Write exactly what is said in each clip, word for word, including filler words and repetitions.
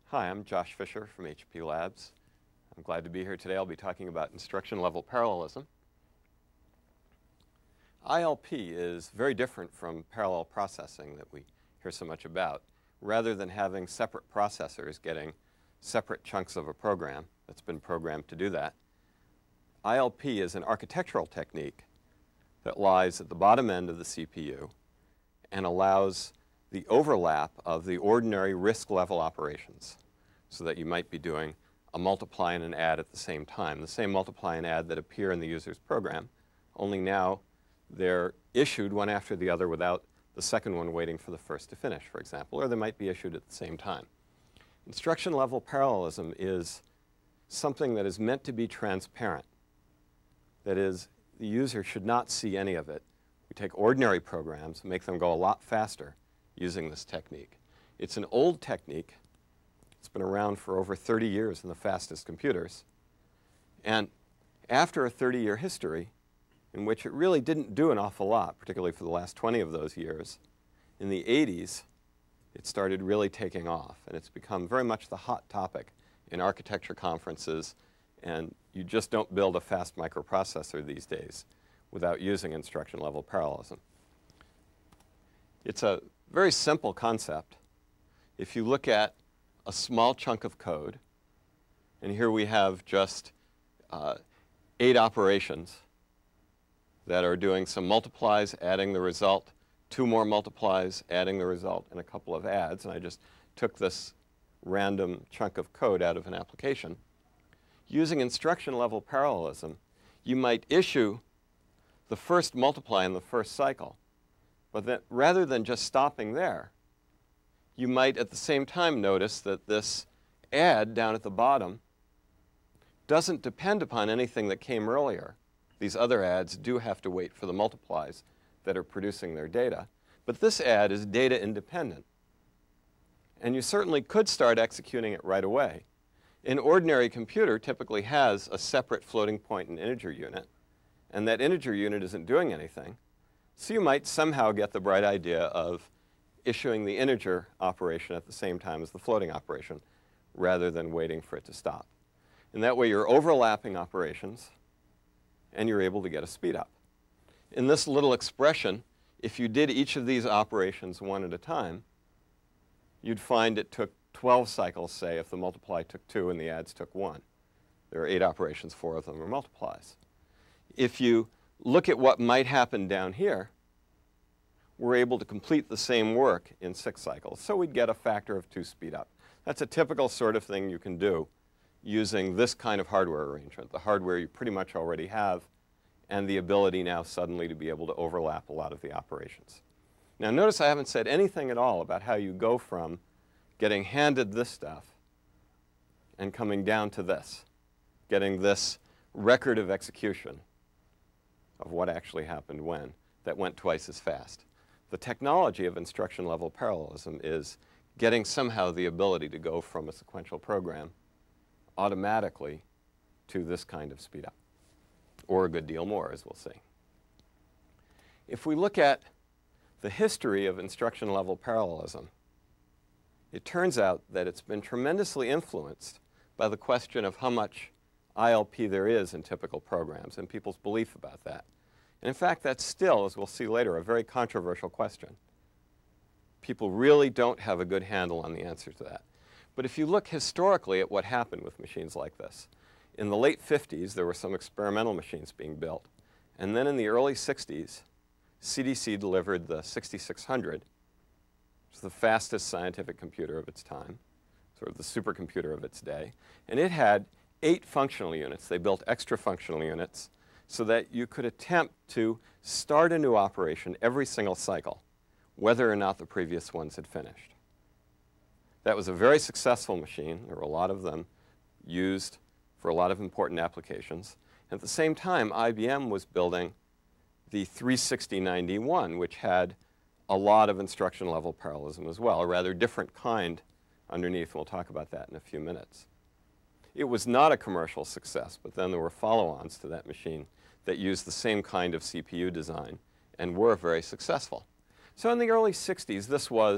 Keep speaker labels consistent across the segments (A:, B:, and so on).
A: Hi, I'm Josh Fisher from H P Labs. I'm glad to be here today. I'll be talking about instruction level parallelism. I L P is very different from parallel processing that we hear so much about. Rather than having separate processors getting separate chunks of a program that's been programmed to do that, I L P is an architectural technique that lies at the bottom end of the C P U and allows the overlap of the ordinary RISC level operations, so that you might be doing a multiply and an add at the same time, the same multiply and add that appear in the user's program, only now they're issued one after the other without the second one waiting for the first to finish, for example, or they might be issued at the same time. Instruction level parallelism is something that is meant to be transparent. That is, the user should not see any of it. We take ordinary programs and make them go a lot faster using this technique. It's an old technique. It's been around for over thirty years in the fastest computers. And after a thirty-year history, in which it really didn't do an awful lot, particularly for the last twenty of those years, in the eighties, it started really taking off. And it's become very much the hot topic in architecture conferences. And you just don't build a fast microprocessor these days without using instruction level parallelism. It's a very simple concept. If you look at a small chunk of code, and here we have just uh, eight operations that are doing some multiplies, adding the result, two more multiplies, adding the result, and a couple of adds. And I just took this random chunk of code out of an application. Using instruction level parallelism, you might issue the first multiply in the first cycle. But that rather than just stopping there, you might at the same time notice that this add down at the bottom doesn't depend upon anything that came earlier. These other adds do have to wait for the multiplies that are producing their data. But this add is data independent. And you certainly could start executing it right away. An ordinary computer typically has a separate floating point and integer unit. And that integer unit isn't doing anything. So you might somehow get the bright idea of issuing the integer operation at the same time as the floating operation, rather than waiting for it to stop. And that way you're overlapping operations, and you're able to get a speed up. In this little expression, if you did each of these operations one at a time, you'd find it took twelve cycles, say, if the multiply took two and the adds took one. There are eight operations, four of them are multiplies. If you look at what might happen down here, we're able to complete the same work in six cycles. So we'd get a factor of two speed up. That's a typical sort of thing you can do using this kind of hardware arrangement, the hardware you pretty much already have, and the ability now suddenly to be able to overlap a lot of the operations. Now notice I haven't said anything at all about how you go from getting handed this stuff and coming down to this, getting this record of execution of what actually happened when, that went twice as fast. The technology of instruction level parallelism is getting somehow the ability to go from a sequential program automatically to this kind of speed up, or a good deal more, as we'll see. If we look at the history of instruction level parallelism, it turns out that it's been tremendously influenced by the question of how much I L P there is in typical programs and people's belief about that. And in fact, that's still, as we'll see later, a very controversial question. People really don't have a good handle on the answer to that. But if you look historically at what happened with machines like this, in the late fifties, there were some experimental machines being built. And then in the early sixties, C D C delivered the sixty-six hundred, which was the fastest scientific computer of its time, sort of the supercomputer of its day. And it had eight functional units. They built extra functional units so that you could attempt to start a new operation every single cycle, whether or not the previous ones had finished. That was a very successful machine. There were a lot of them used for a lot of important applications. At the same time, I B M was building the three sixty ninety-one, which had a lot of instruction level parallelism as well, a rather different kind underneath. We'll talk about that in a few minutes. It was not a commercial success, but then there were follow-ons to that machine that used the same kind of C P U design and were very successful. So in the early sixties, this was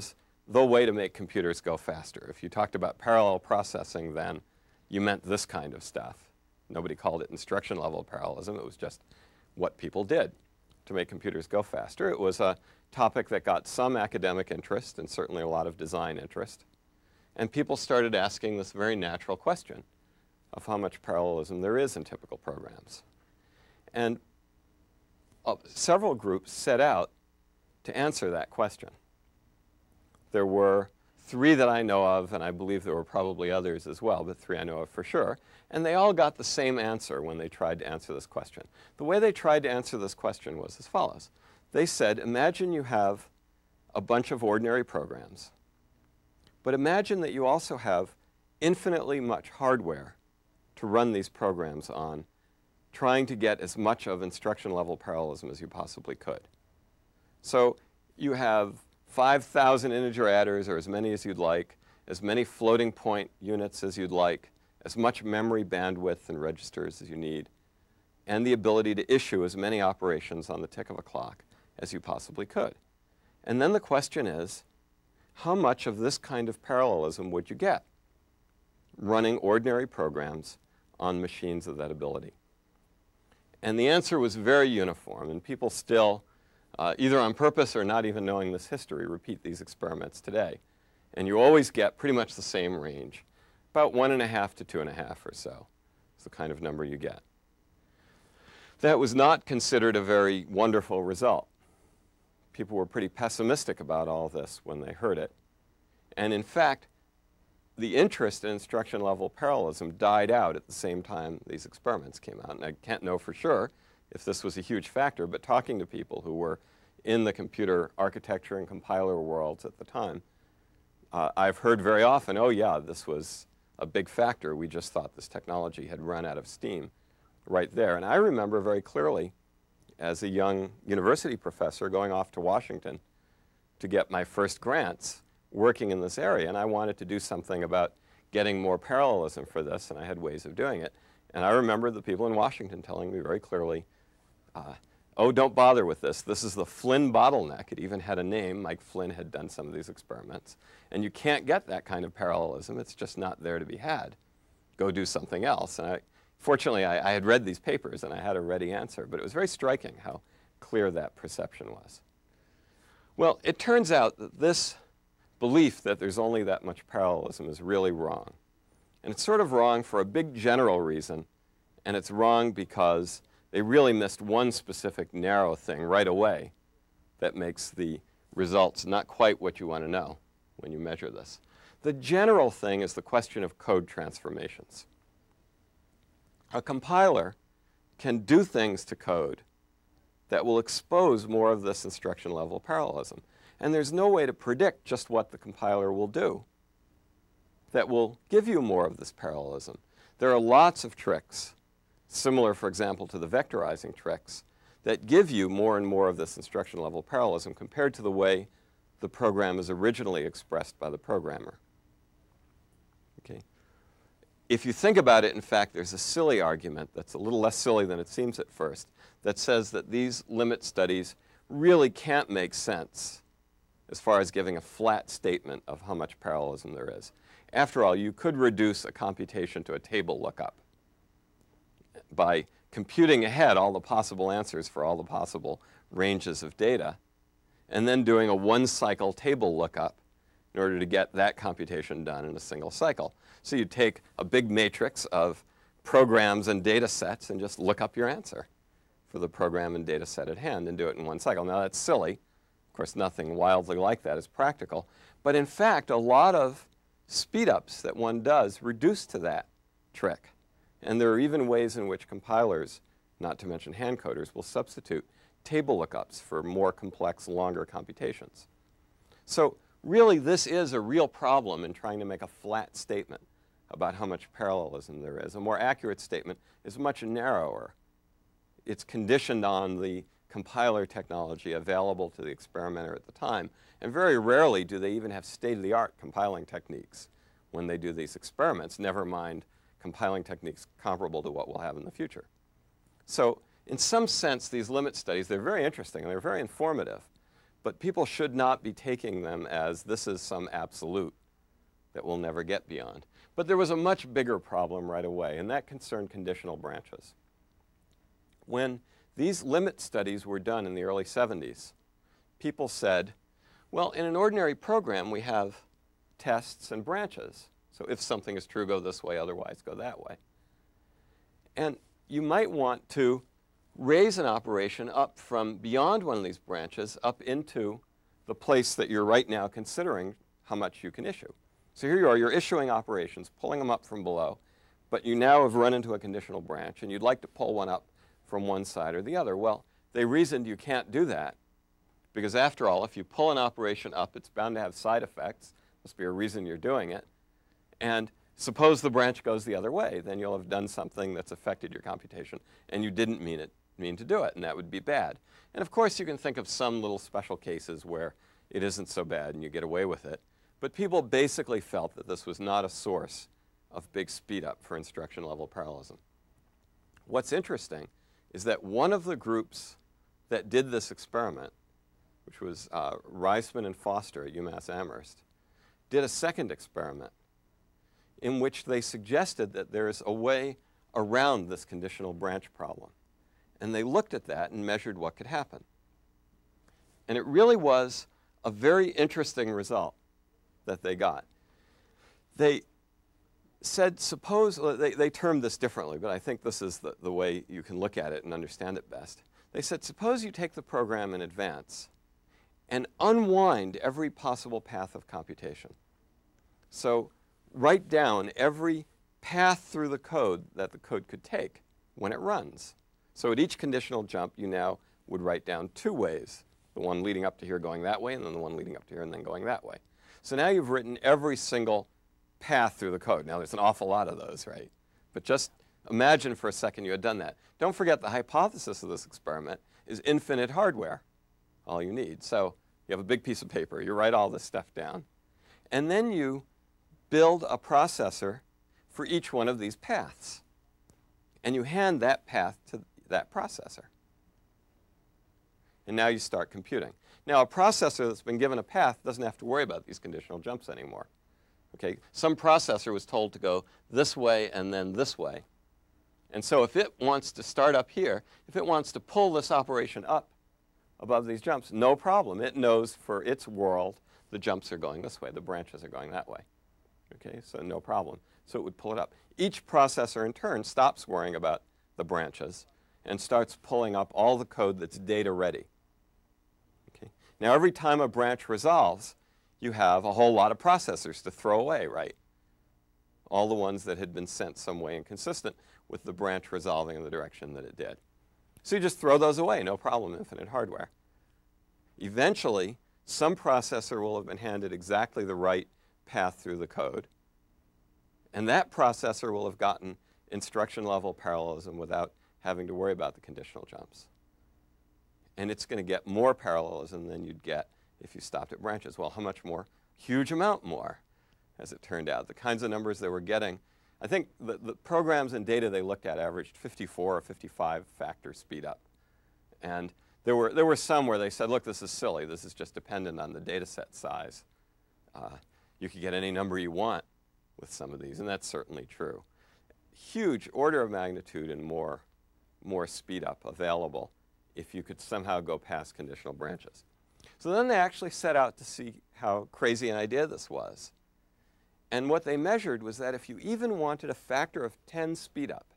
A: the way to make computers go faster. If you talked about parallel processing then, you meant this kind of stuff. Nobody called it instruction level parallelism. It was just what people did to make computers go faster. It was a topic that got some academic interest and certainly a lot of design interest. And people started asking this very natural question of how much parallelism there is in typical programs. And uh, several groups set out to answer that question. There were three that I know of, and I believe there were probably others as well, but three I know of for sure. And they all got the same answer when they tried to answer this question. The way they tried to answer this question was as follows. They said, imagine you have a bunch of ordinary programs, but imagine that you also have infinitely much hardware to run these programs on, trying to get as much of instruction level parallelism as you possibly could. So you have five thousand integer adders, or as many as you'd like, as many floating point units as you'd like, as much memory bandwidth and registers as you need, and the ability to issue as many operations on the tick of a clock as you possibly could. And then the question is, how much of this kind of parallelism would you get running ordinary programs on machines of that ability? And the answer was very uniform, and people still, uh, either on purpose or not even knowing this history, repeat these experiments today. And you always get pretty much the same range, about one and a half to two and a half or so is the kind of number you get. That was not considered a very wonderful result. People were pretty pessimistic about all this when they heard it. And in fact, the interest in instruction level parallelism died out at the same time these experiments came out. And I can't know for sure if this was a huge factor, but talking to people who were in the computer architecture and compiler worlds at the time, uh, I've heard very often, oh yeah, this was a big factor. We just thought this technology had run out of steam right there. And I remember very clearly as a young university professor going off to Washington to get my first grants working in this area, and I wanted to do something about getting more parallelism for this, and I had ways of doing it. And I remember the people in Washington telling me very clearly, uh, oh, don't bother with this. This is the Flynn bottleneck. It even had a name. Mike Flynn had done some of these experiments. And you can't get that kind of parallelism. It's just not there to be had. Go do something else. And I, fortunately, I, I had read these papers, and I had a ready answer. But it was very striking how clear that perception was. Well, it turns out that this belief that there's only that much parallelism is really wrong. And it's sort of wrong for a big general reason, and it's wrong because they really missed one specific narrow thing right away that makes the results not quite what you want to know when you measure this. The general thing is the question of code transformations. A compiler can do things to code that will expose more of this instruction level parallelism. And there's no way to predict just what the compiler will do that will give you more of this parallelism. There are lots of tricks, similar, for example, to the vectorizing tricks, that give you more and more of this instruction level parallelism compared to the way the program is originally expressed by the programmer. Okay. If you think about it, in fact, there's a silly argument that's a little less silly than it seems at first that says that these limit studies really can't make sense as far as giving a flat statement of how much parallelism there is. After all, you could reduce a computation to a table lookup by computing ahead all the possible answers for all the possible ranges of data, and then doing a one-cycle table lookup in order to get that computation done in a single cycle. So you take a big matrix of programs and data sets and just look up your answer for the program and data set at hand and do it in one cycle. Now that's silly. Of course, nothing wildly like that is practical. But in fact, a lot of speed-ups that one does reduce to that trick. And there are even ways in which compilers, not to mention hand coders, will substitute table lookups for more complex, longer computations. So really, this is a real problem in trying to make a flat statement about how much parallelism there is. A more accurate statement is much narrower. It's conditioned on the compiler technology available to the experimenter at the time. And very rarely do they even have state-of-the-art compiling techniques when they do these experiments, never mind compiling techniques comparable to what we'll have in the future. So in some sense, these limit studies, they're very interesting and they're very informative. But people should not be taking them as this is some absolute that we'll never get beyond. But there was a much bigger problem right away, and that concerned conditional branches. When these limit studies were done in the early seventies, people said, well, in an ordinary program, we have tests and branches. So if something is true, go this way, otherwise go that way. And you might want to raise an operation up from beyond one of these branches up into the place that you're right now considering how much you can issue. So here you are, you're issuing operations, pulling them up from below, but you now have run into a conditional branch, and you'd like to pull one up from one side or the other. Well, they reasoned you can't do that, because after all, if you pull an operation up, it's bound to have side effects. Must be a reason you're doing it. And suppose the branch goes the other way, then you'll have done something that's affected your computation, and you didn't mean it, mean to do it, and that would be bad. And of course, you can think of some little special cases where it isn't so bad and you get away with it. But people basically felt that this was not a source of big speed up for instruction level parallelism. What's interesting is that one of the groups that did this experiment, which was uh, Reisman and Foster at UMass Amherst, did a second experiment in which they suggested that there is a way around this conditional branch problem. And they looked at that and measured what could happen. And it really was a very interesting result that they got. They said, suppose, they, they termed this differently, but I think this is the, the way you can look at it and understand it best. They said, suppose you take the program in advance and unwind every possible path of computation. So write down every path through the code that the code could take when it runs. So at each conditional jump, you now would write down two ways, the one leading up to here going that way, and then the one leading up to here and then going that way. So now you've written every single path through the code. Now, there's an awful lot of those, right? But just imagine for a second you had done that. Don't forget the hypothesis of this experiment is infinite hardware, all you need. So you have a big piece of paper. You write all this stuff down. And then you build a processor for each one of these paths. And you hand that path to that processor. And now you start computing. Now, a processor that's been given a path doesn't have to worry about these conditional jumps anymore. Okay? Some processor was told to go this way and then this way. And so if it wants to start up here, if it wants to pull this operation up above these jumps, no problem. It knows for its world the jumps are going this way, the branches are going that way. Okay? So no problem. So it would pull it up. Each processor in turn stops worrying about the branches and starts pulling up all the code that's data ready. Okay? Now, every time a branch resolves, you have a whole lot of processors to throw away, right? All the ones that had been sent some way inconsistent with the branch resolving in the direction that it did. So you just throw those away, no problem, infinite hardware. Eventually, some processor will have been handed exactly the right path through the code. And that processor will have gotten instruction level parallelism without having to worry about the conditional jumps. And it's going to get more parallelism than you'd get if you stopped at branches. Well, how much more? Huge amount more, as it turned out. The kinds of numbers they were getting, I think the, the programs and data they looked at averaged fifty-four or fifty-five factor speed up. And there were, there were some where they said, look, this is silly. This is just dependent on the data set size. Uh, you could get any number you want with some of these, and that's certainly true. Huge order of magnitude and more, more speed up available if you could somehow go past conditional branches. So then they actually set out to see how crazy an idea this was. And what they measured was that if you even wanted a factor of ten speed up,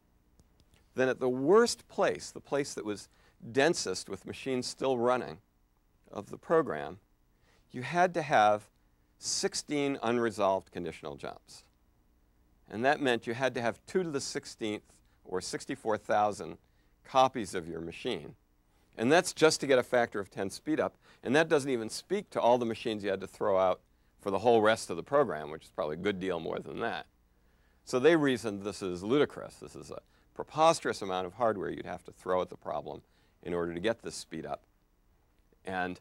A: then at the worst place, the place that was densest with machines still running of the program, you had to have sixteen unresolved conditional jumps. And that meant you had to have two to the sixteenth or sixty-four thousand copies of your machine. And that's just to get a factor of ten speed up. And that doesn't even speak to all the machines you had to throw out for the whole rest of the program, which is probably a good deal more than that. So they reasoned this is ludicrous. This is a preposterous amount of hardware you'd have to throw at the problem in order to get this speed up. And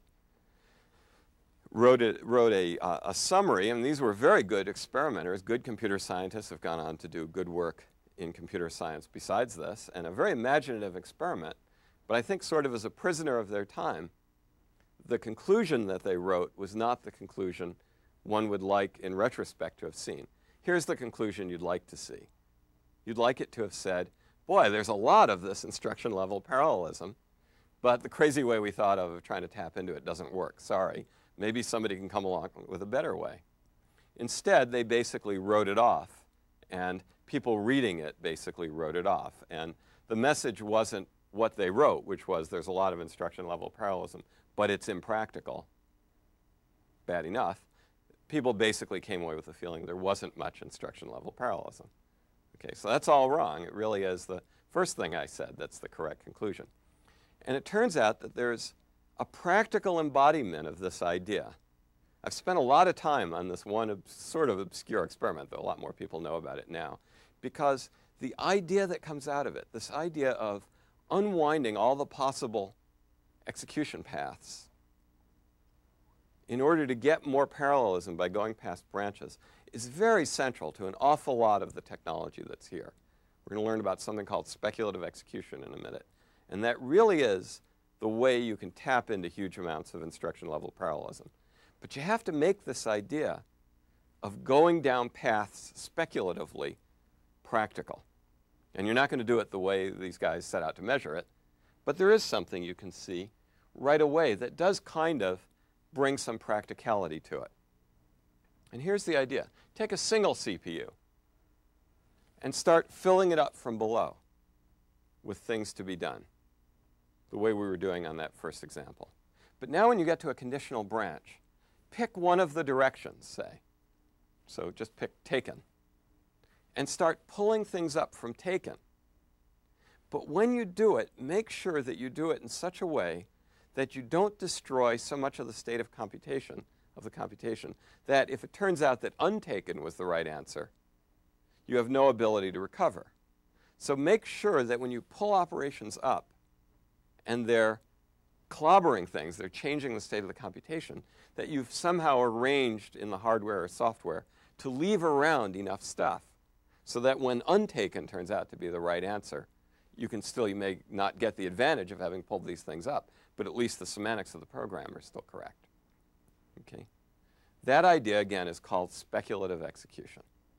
A: wrote a, wrote a, uh, a summary, and these were very good experimenters. Good computer scientists have gone on to do good work in computer science besides this, and a very imaginative experiment. But I think sort of as a prisoner of their time, the conclusion that they wrote was not the conclusion one would like in retrospect to have seen. Here's the conclusion you'd like to see. You'd like it to have said, boy, there's a lot of this instruction level parallelism, but the crazy way we thought of, of trying to tap into it doesn't work. Sorry. Maybe somebody can come along with a better way. Instead, they basically wrote it off, and people reading it basically wrote it off. And the message wasn't what they wrote, which was there's a lot of instruction level parallelism, but it's impractical. Bad enough. People basically came away with the feeling there wasn't much instruction level parallelism. Okay, so that's all wrong. It really is the first thing I said that's the correct conclusion. And it turns out that there's a practical embodiment of this idea. I've spent a lot of time on this one sort of obscure experiment, though a lot more people know about it now, because the idea that comes out of it, this idea of unwinding all the possible execution paths in order to get more parallelism by going past branches, is very central to an awful lot of the technology that's here. We're going to learn about something called speculative execution in a minute. And that really is the way you can tap into huge amounts of instruction level parallelism. But you have to make this idea of going down paths speculatively practical. And you're not going to do it the way these guys set out to measure it. But there is something you can see right away that does kind of bring some practicality to it. And here's the idea. Take a single C P U and start filling it up from below with things to be done, the way we were doing on that first example. But now when you get to a conditional branch, pick one of the directions, say. So just pick taken. And start pulling things up from taken. But when you do it, make sure that you do it in such a way that you don't destroy so much of the state of computation, of the computation, that if it turns out that untaken was the right answer, you have no ability to recover. So make sure that when you pull operations up and they're clobbering things, they're changing the state of the computation, that you've somehow arranged in the hardware or software to leave around enough stuff so that when untaken turns out to be the right answer, you can still, you may not get the advantage of having pulled these things up, but at least the semantics of the program are still correct. Okay? That idea, again, is called speculative execution.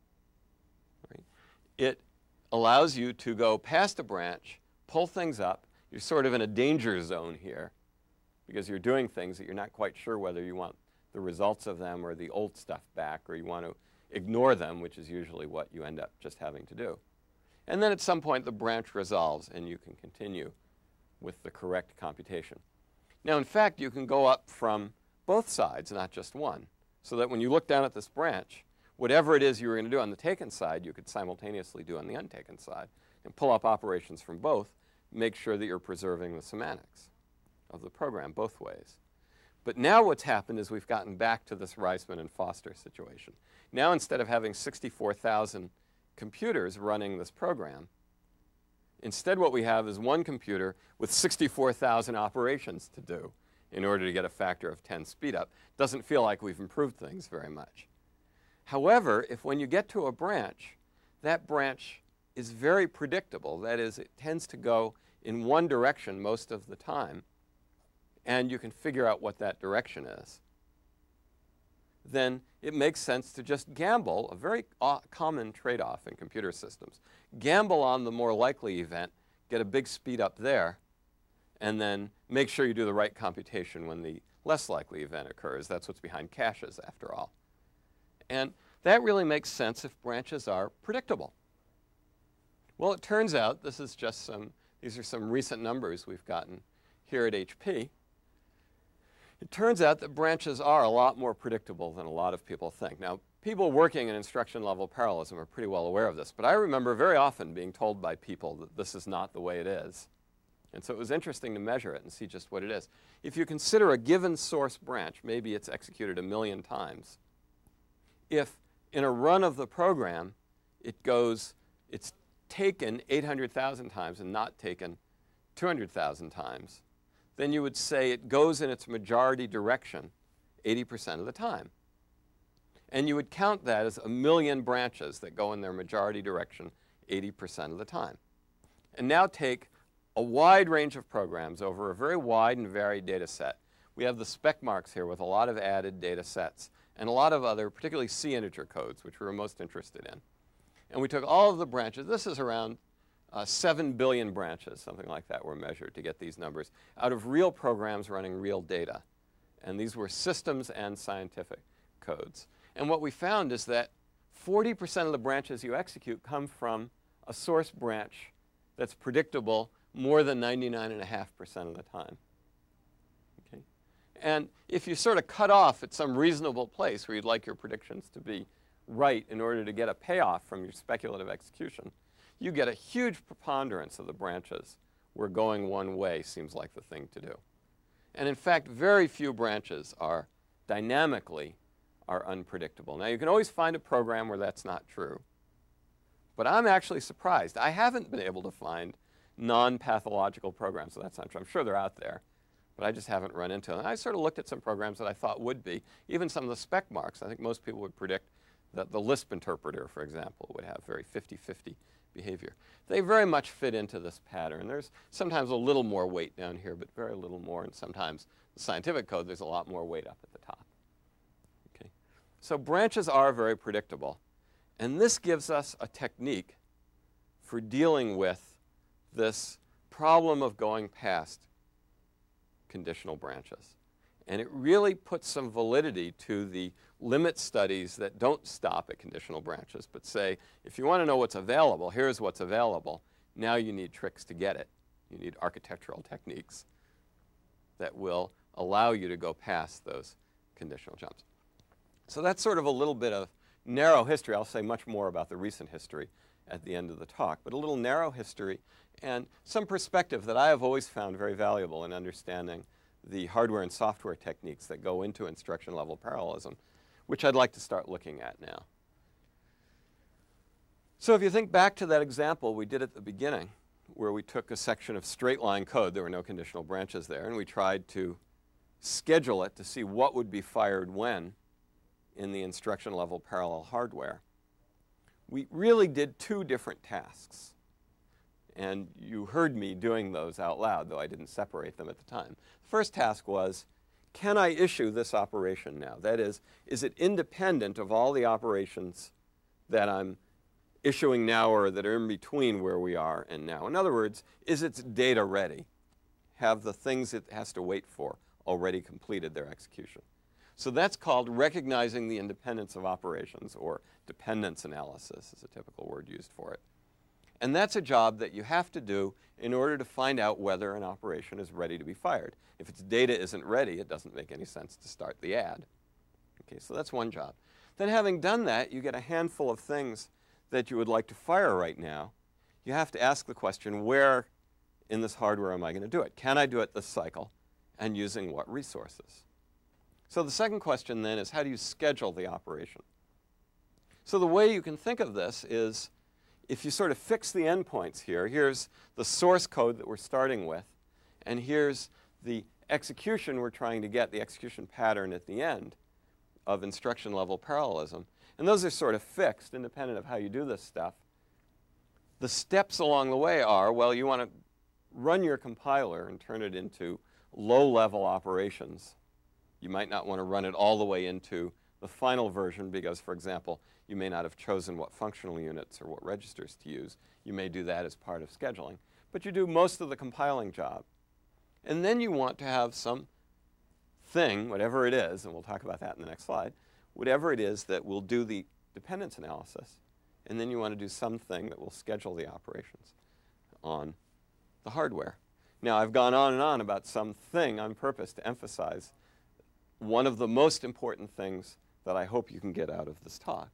A: Right? It allows you to go past a branch, pull things up. You're sort of in a danger zone here because you're doing things that you're not quite sure whether you want the results of them or the old stuff back, or you want to ignore them, which is usually what you end up just having to do. And then at some point, the branch resolves, and you can continue with the correct computation. Now, in fact, you can go up from both sides, not just one, so that when you look down at this branch, whatever it is you were going to do on the taken side, you could simultaneously do on the untaken side, and pull up operations from both, make sure that you're preserving the semantics of the program both ways. But now what's happened is we've gotten back to this Reisman and Foster situation. Now, instead of having sixty-four thousand computers running this program, instead what we have is one computer with sixty-four thousand operations to do in order to get a factor of ten speed up. Doesn't feel like we've improved things very much. However, if when you get to a branch, that branch is very predictable. That is, it tends to go in one direction most of the time, and you can figure out what that direction is, then it makes sense to just gamble, a very common trade-off in computer systems. Gamble on the more likely event, get a big speed up there, and then make sure you do the right computation when the less likely event occurs. That's what's behind caches, after all. And that really makes sense if branches are predictable. Well, it turns out, this is just some, these are some recent numbers we've gotten here at H P. It turns out that branches are a lot more predictable than a lot of people think. Now, people working in instruction level parallelism are pretty well aware of this, but I remember very often being told by people that this is not the way it is. And so it was interesting to measure it and see just what it is. If you consider a given source branch, maybe it's executed a million times. If in a run of the program, it goes, it's taken eight hundred thousand times and not taken two hundred thousand times, then you would say it goes in its majority direction eighty percent of the time. And you would count that as a million branches that go in their majority direction eighty percent of the time. And now take a wide range of programs over a very wide and varied data set we have the spec marks here with a lot of added data sets and a lot of other, particularly C integer codes, which we were most interested in. And we took all of the branches. This is around uh, seven billion branches, something like that, were measured to get these numbers out of real programs running real data. And these were systems and scientific codes. And what we found is that forty percent of the branches you execute come from a source branch that's predictable more than ninety-nine point five percent of the time. Okay? And if you sort of cut off at some reasonable place where you'd like your predictions to be right in order to get a payoff from your speculative execution, you get a huge preponderance of the branches where going one way seems like the thing to do. And in fact, very few branches are dynamically are unpredictable. Now, you can always find a program where that's not true. But I'm actually surprised. I haven't been able to find non-pathological programs, so that's not true. I'm sure they're out there, but I just haven't run into them. And I sort of looked at some programs that I thought would be, even some of the spec marks. I think most people would predict that the Lisp interpreter, for example, would have very fifty fifty behavior. They very much fit into this pattern. There's sometimes a little more weight down here, but very little more. And sometimes the scientific code, there's a lot more weight up at the top. Okay. So branches are very predictable. And this gives us a technique for dealing with this problem of going past conditional branches. And it really puts some validity to the limit studies that don't stop at conditional branches, but say, if you want to know what's available, here's what's available. Now you need tricks to get it. You need architectural techniques that will allow you to go past those conditional jumps. So that's sort of a little bit of narrow history. I'll say much more about the recent history at the end of the talk, but a little narrow history and some perspective that I have always found very valuable in understanding the hardware and software techniques that go into instruction-level parallelism, which I'd like to start looking at now. So if you think back to that example we did at the beginning, where we took a section of straight-line code, there were no conditional branches there, and we tried to schedule it to see what would be fired when in the instruction-level parallel hardware. We really did two different tasks. And you heard me doing those out loud, though I didn't separate them at the time. The first task was, can I issue this operation now? That is, is it independent of all the operations that I'm issuing now or that are in between where we are and now? In other words, is its data ready? Have the things it has to wait for already completed their execution? So that's called recognizing the independence of operations, or dependence analysis is a typical word used for it. And that's a job that you have to do in order to find out whether an operation is ready to be fired. If its data isn't ready, it doesn't make any sense to start the add. Okay, so that's one job. Then having done that, you get a handful of things that you would like to fire right now. You have to ask the question, where in this hardware am I going to do it? Can I do it this cycle? And using what resources? So the second question then is, how do you schedule the operation? So the way you can think of this is, if you sort of fix the endpoints here, here's the source code that we're starting with, and here's the execution we're trying to get, the execution pattern at the end of instruction-level parallelism. And those are sort of fixed, independent of how you do this stuff. The steps along the way are, well, you want to run your compiler and turn it into low-level operations. You might not want to run it all the way into the final version because, for example, you may not have chosen what functional units or what registers to use. You may do that as part of scheduling. But you do most of the compiling job. And then you want to have some thing, whatever it is, and we'll talk about that in the next slide, whatever it is that will do the dependence analysis. And then you want to do something that will schedule the operations on the hardware. Now, I've gone on and on about something on purpose to emphasize one of the most important things that I hope you can get out of this talk.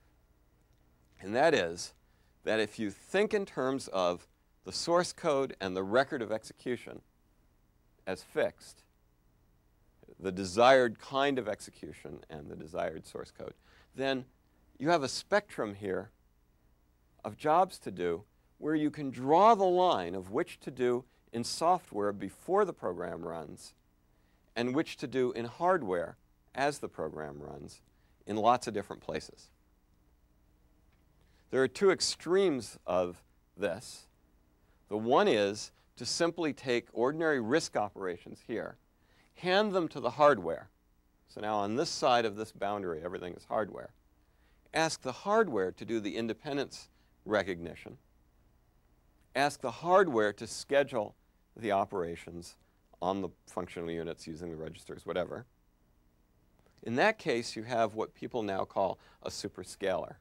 A: And that is that if you think in terms of the source code and the record of execution as fixed, the desired kind of execution and the desired source code, then you have a spectrum here of jobs to do where you can draw the line of which to do in software before the program runs and which to do in hardware as the program runs in lots of different places. There are two extremes of this. The one is to simply take ordinary RISC operations here, hand them to the hardware. So now on this side of this boundary, everything is hardware. Ask the hardware to do the independence recognition. Ask the hardware to schedule the operations on the functional units using the registers, whatever. In that case, you have what people now call a super-scalar.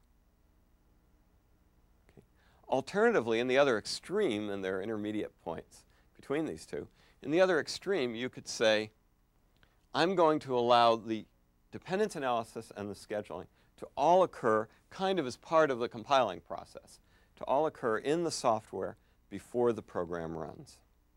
A: Okay. Alternatively, in the other extreme, and there are intermediate points between these two, in the other extreme, you could say, I'm going to allow the dependence analysis and the scheduling to all occur kind of as part of the compiling process, to all occur in the software before the program runs.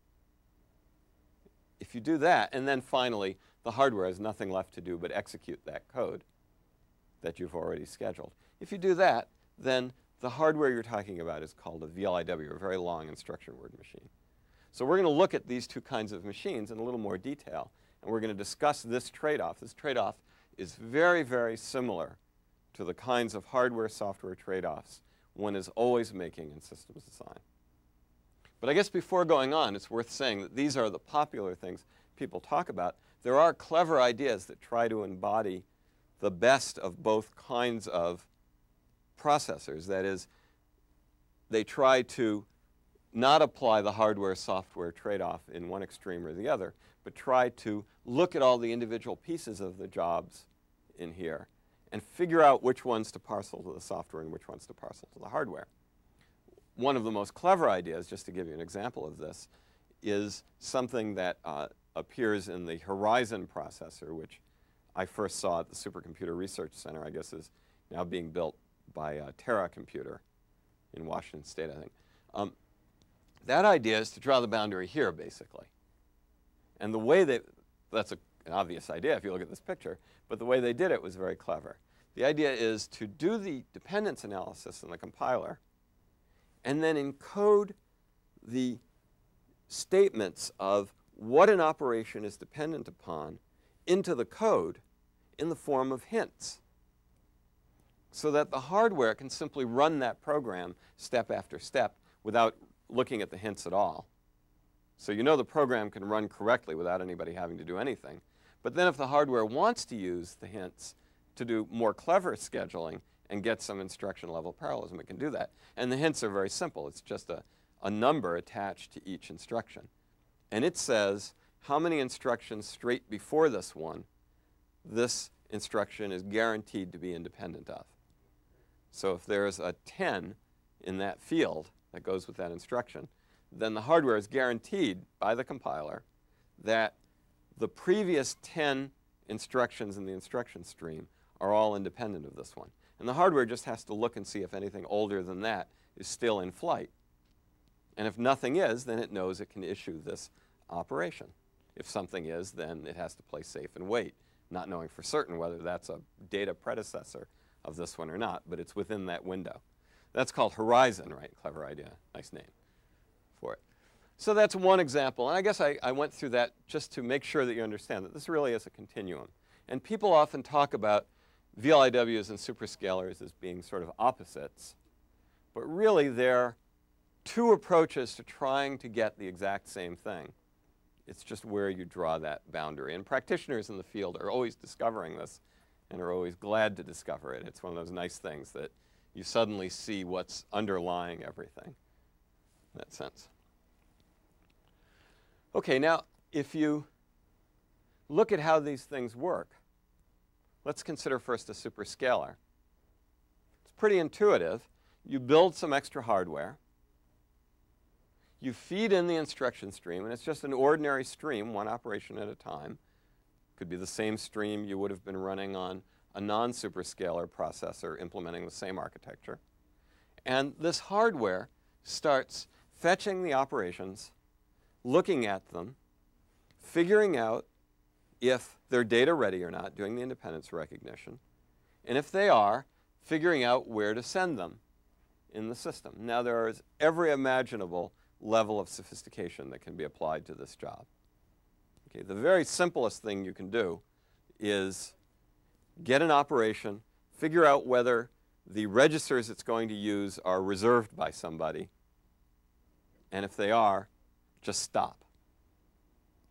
A: If you do that, and then finally, the hardware has nothing left to do but execute that code that you've already scheduled. If you do that, then the hardware you're talking about is called a V L I W, a very long instruction word machine. So we're going to look at these two kinds of machines in a little more detail, and we're going to discuss this trade-off. This trade-off is very, very similar to the kinds of hardware-software trade-offs one is always making in systems design. But I guess before going on, it's worth saying that these are the popular things people talk about. There are clever ideas that try to embody the best of both kinds of processors. That is, they try to not apply the hardware-software trade-off in one extreme or the other, but try to look at all the individual pieces of the jobs in here and figure out which ones to parcel to the software and which ones to parcel to the hardware. One of the most clever ideas, just to give you an example of this, is something that uh, appears in the Horizon processor, which I first saw at the Supercomputer Research Center, I guess is now being built by uh, Terra Computer in Washington State, I think. Um, that idea is to draw the boundary here, basically. And the way that, that's a, an obvious idea if you look at this picture, but the way they did it was very clever. The idea is to do the dependence analysis in the compiler and then encode the statements of what an operation is dependent upon into the code in the form of hints, so that the hardware can simply run that program step after step without looking at the hints at all. So you know the program can run correctly without anybody having to do anything. But then if the hardware wants to use the hints to do more clever scheduling and get some instruction level parallelism, it can do that. And the hints are very simple. It's just a, a number attached to each instruction. And it says how many instructions straight before this one this instruction is guaranteed to be independent of. So if there's a ten in that field that goes with that instruction, then the hardware is guaranteed by the compiler that the previous ten instructions in the instruction stream are all independent of this one. And the hardware just has to look and see if anything older than that is still in flight. And if nothing is, then it knows it can issue this operation. If something is, then it has to play safe and wait, not knowing for certain whether that's a data predecessor of this one or not, but it's within that window. That's called Horizon, right? Clever idea. Nice name for it. So that's one example. And I guess I, I went through that just to make sure that you understand that this really is a continuum. And people often talk about V L I Ws and super-scalars as being sort of opposites. But really, they're two approaches to trying to get the exact same thing. It's just where you draw that boundary. And practitioners in the field are always discovering this and are always glad to discover it. It's one of those nice things that you suddenly see what's underlying everything in that sense. Okay, now if you look at how these things work, let's consider first a super-scalar. It's pretty intuitive. You build some extra hardware. You feed in the instruction stream, and it's just an ordinary stream, one operation at a time. Could be the same stream you would have been running on a non-super-scalar processor implementing the same architecture. And this hardware starts fetching the operations, looking at them, figuring out if they're data ready or not, doing the independence recognition, and if they are, figuring out where to send them in the system. Now there is every imaginable level of sophistication that can be applied to this job. Okay, the very simplest thing you can do is get an operation, figure out whether the registers it's going to use are reserved by somebody, and if they are, just stop.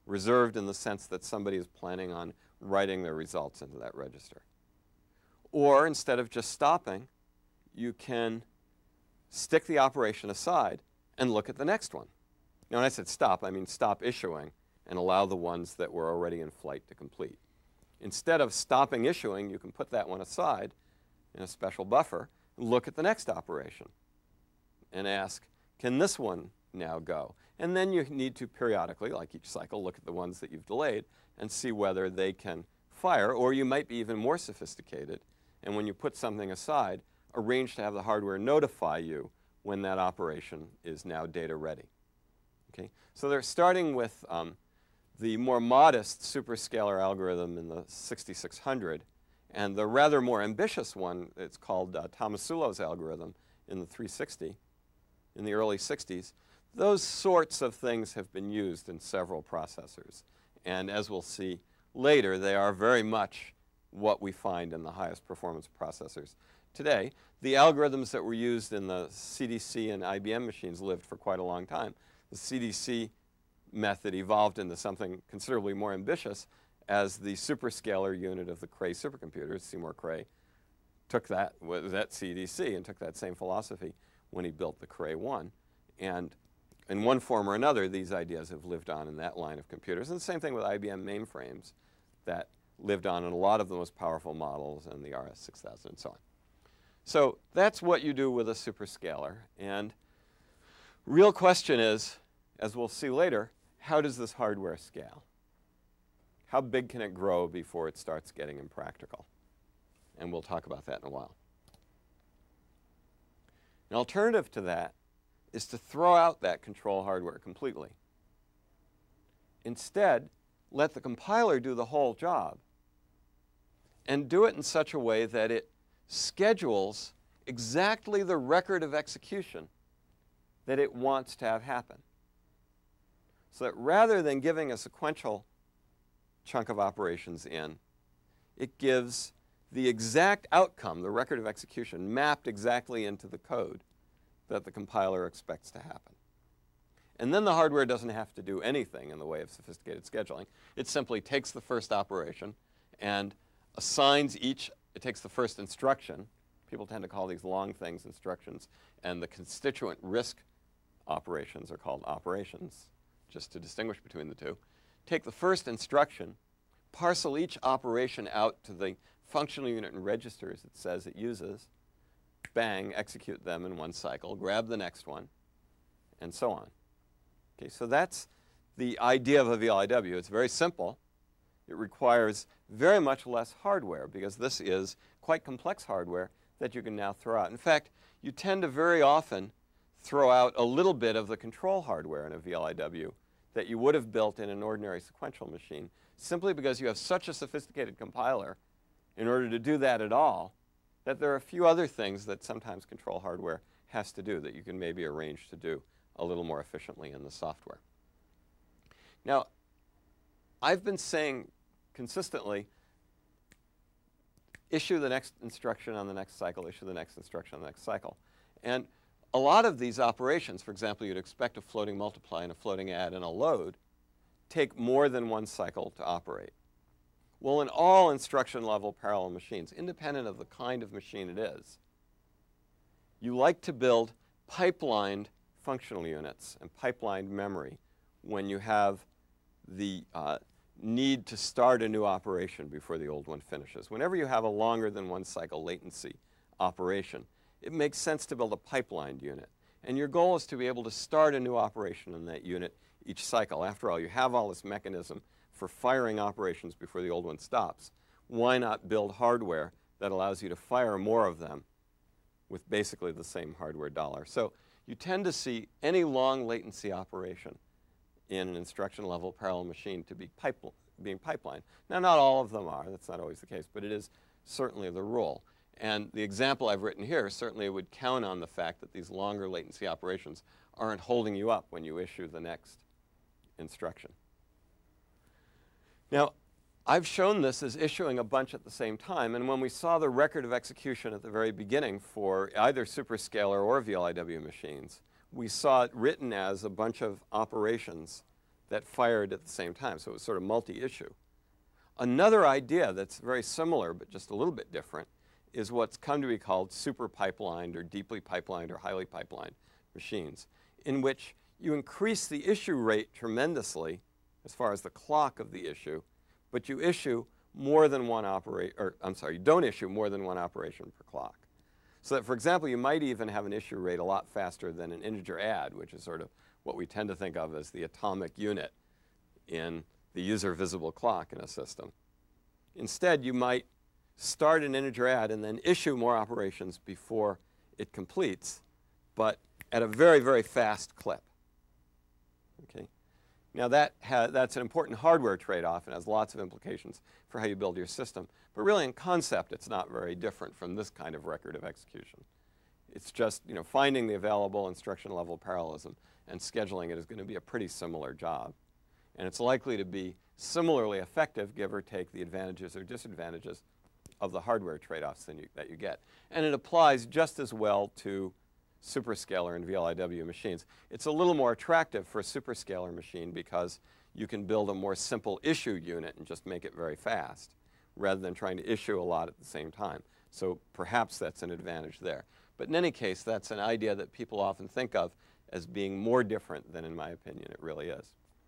A: reserved in the sense that somebody is planning on writing their results into that register. Or instead of just stopping, you can stick the operation aside and look at the next one. Now, when I said stop, I mean stop issuing and allow the ones that were already in flight to complete. Instead of stopping issuing, you can put that one aside in a special buffer and look at the next operation and ask, can this one now go? And then you need to periodically, like each cycle, look at the ones that you've delayed and see whether they can fire, or you might be even more sophisticated. And when you put something aside, arrange to have the hardware notify you when that operation is now data ready. Okay? So they're starting with um, the more modest super-scalar algorithm in the sixty-six hundred, and the rather more ambitious one, it's called uh, Tomasulo's algorithm in the three sixty, in the early sixties. Those sorts of things have been used in several processors. And as we'll see later, they are very much what we find in the highest performance processors today. The algorithms that were used in the C D C and I B M machines lived for quite a long time. The C D C method evolved into something considerably more ambitious as the super-scalar unit of the Cray supercomputers. Seymour Cray took that, was at C D C, and took that same philosophy when he built the Cray one. And in one form or another, these ideas have lived on in that line of computers. And the same thing with I B M mainframes that lived on in a lot of the most powerful models and the R S six thousand and so on. So that's what you do with a superscalar. And real question is, as we'll see later, how does this hardware scale? How big can it grow before it starts getting impractical? And we'll talk about that in a while. An alternative to that is to throw out that control hardware completely. Instead, let the compiler do the whole job and do it in such a way that it schedules exactly the record of execution that it wants to have happen. So that rather than giving a sequential chunk of operations in, it gives the exact outcome, the record of execution, mapped exactly into the code that the compiler expects to happen. And then the hardware doesn't have to do anything in the way of sophisticated scheduling. It simply takes the first operation and assigns each, it takes the first instruction. People tend to call these long things instructions, and the constituent RISC operations are called operations, just to distinguish between the two. Take the first instruction, parcel each operation out to the functional unit and registers it says it uses, bang, execute them in one cycle, grab the next one, and so on. Okay, so that's the idea of a V L I W. It's very simple. It requires very much less hardware because this is quite complex hardware that you can now throw out. In fact, you tend to very often throw out a little bit of the control hardware in a V L I W that you would have built in an ordinary sequential machine, simply because you have such a sophisticated compiler in order to do that at all, that there are a few other things that sometimes control hardware has to do that you can maybe arrange to do a little more efficiently in the software. Now, I've been saying consistently, issue the next instruction on the next cycle, issue the next instruction on the next cycle. And a lot of these operations, for example, you'd expect a floating multiply and a floating add and a load, take more than one cycle to operate. Well, in all instruction-level parallel machines, independent of the kind of machine it is, you like to build pipelined functional units and pipelined memory when you have the uh, need to start a new operation before the old one finishes. Whenever you have a longer than one cycle latency operation, it makes sense to build a pipelined unit. And your goal is to be able to start a new operation in that unit each cycle. After all, you have all this mechanism for firing operations before the old one stops. Why not build hardware that allows you to fire more of them with basically the same hardware dollar? So you tend to see any long latency operation in an instruction-level parallel machine to be pipe being pipelined. Now, not all of them are. That's not always the case, but it is certainly the rule. And the example I've written here certainly would count on the fact that these longer latency operations aren't holding you up when you issue the next instruction. Now, I've shown this as issuing a bunch at the same time, and when we saw the record of execution at the very beginning for either superscalar or V L I W machines, we saw it written as a bunch of operations that fired at the same time. So it was sort of multi-issue. Another idea that's very similar but just a little bit different is what's come to be called super pipelined or deeply pipelined or highly pipelined machines, in which you increase the issue rate tremendously as far as the clock of the issue, but you issue more than one operate, or I'm sorry, you don't issue more than one operation per clock. So that, for example, you might even have an issue rate a lot faster than an integer add, which is sort of what we tend to think of as the atomic unit in the user visible clock in a system. Instead, you might start an integer add and then issue more operations before it completes, but at a very, very fast clip. Okay? Now that ha that's an important hardware trade-off and has lots of implications for how you build your system. But really in concept, it's not very different from this kind of record of execution. It's just, you know, finding the available instruction level parallelism and scheduling it is going to be a pretty similar job. And it's likely to be similarly effective, give or take the advantages or disadvantages of the hardware trade-offs that you, that you get. And it applies just as well to super-scalar and V L I W machines. It's a little more attractive for a super-scalar machine because you can build a more simple issue unit and just make it very fast, rather than trying to issue a lot at the same time. So perhaps that's an advantage there. But in any case, that's an idea that people often think of as being more different than, in my opinion, it really is.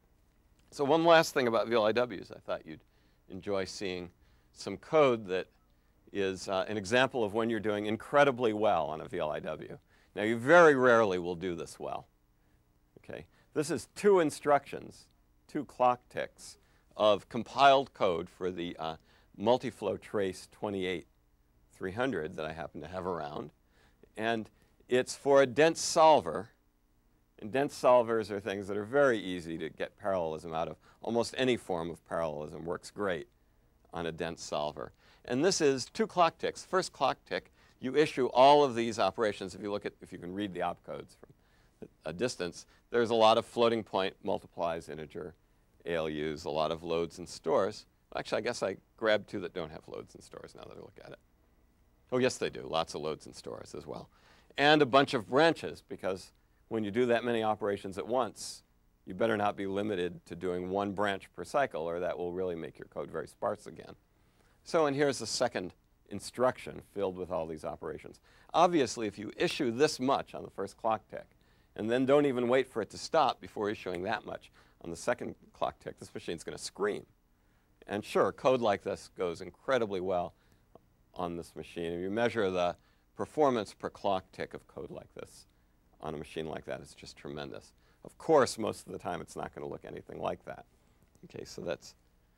A: So one last thing about V L I Ws, I thought you'd enjoy seeing some code that is uh, an example of when you're doing incredibly well on a V L I W. Now, you very rarely will do this well. Okay? This is two instructions, two clock ticks of compiled code for the uh, multi-flow trace twenty-eight three hundred that I happen to have around. And it's for a dense solver. And dense solvers are things that are very easy to get parallelism out of. Almost any form of parallelism works great on a dense solver. And this is two clock ticks. First clock tick, you issue all of these operations. If you look at, if you can read the opcodes from a distance, there's a lot of floating point, multiplies, integer, A L Us, a lot of loads and stores. Actually, I guess I grabbed two that don't have loads and stores now that I look at it. Oh, yes, they do. Lots of loads and stores as well. And a bunch of branches, because when you do that many operations at once, you better not be limited to doing one branch per cycle, or that will really make your code very sparse again. So, and here's the second instruction filled with all these operations. Obviously, if you issue this much on the first clock tick, and then don't even wait for it to stop before issuing that much on the second clock tick, this machine's going to scream. And sure, code like this goes incredibly well on this machine. If you measure the performance per clock tick of code like this on a machine like that, it's just tremendous. Of course, most of the time, it's not going to look anything like that. Okay, so that's,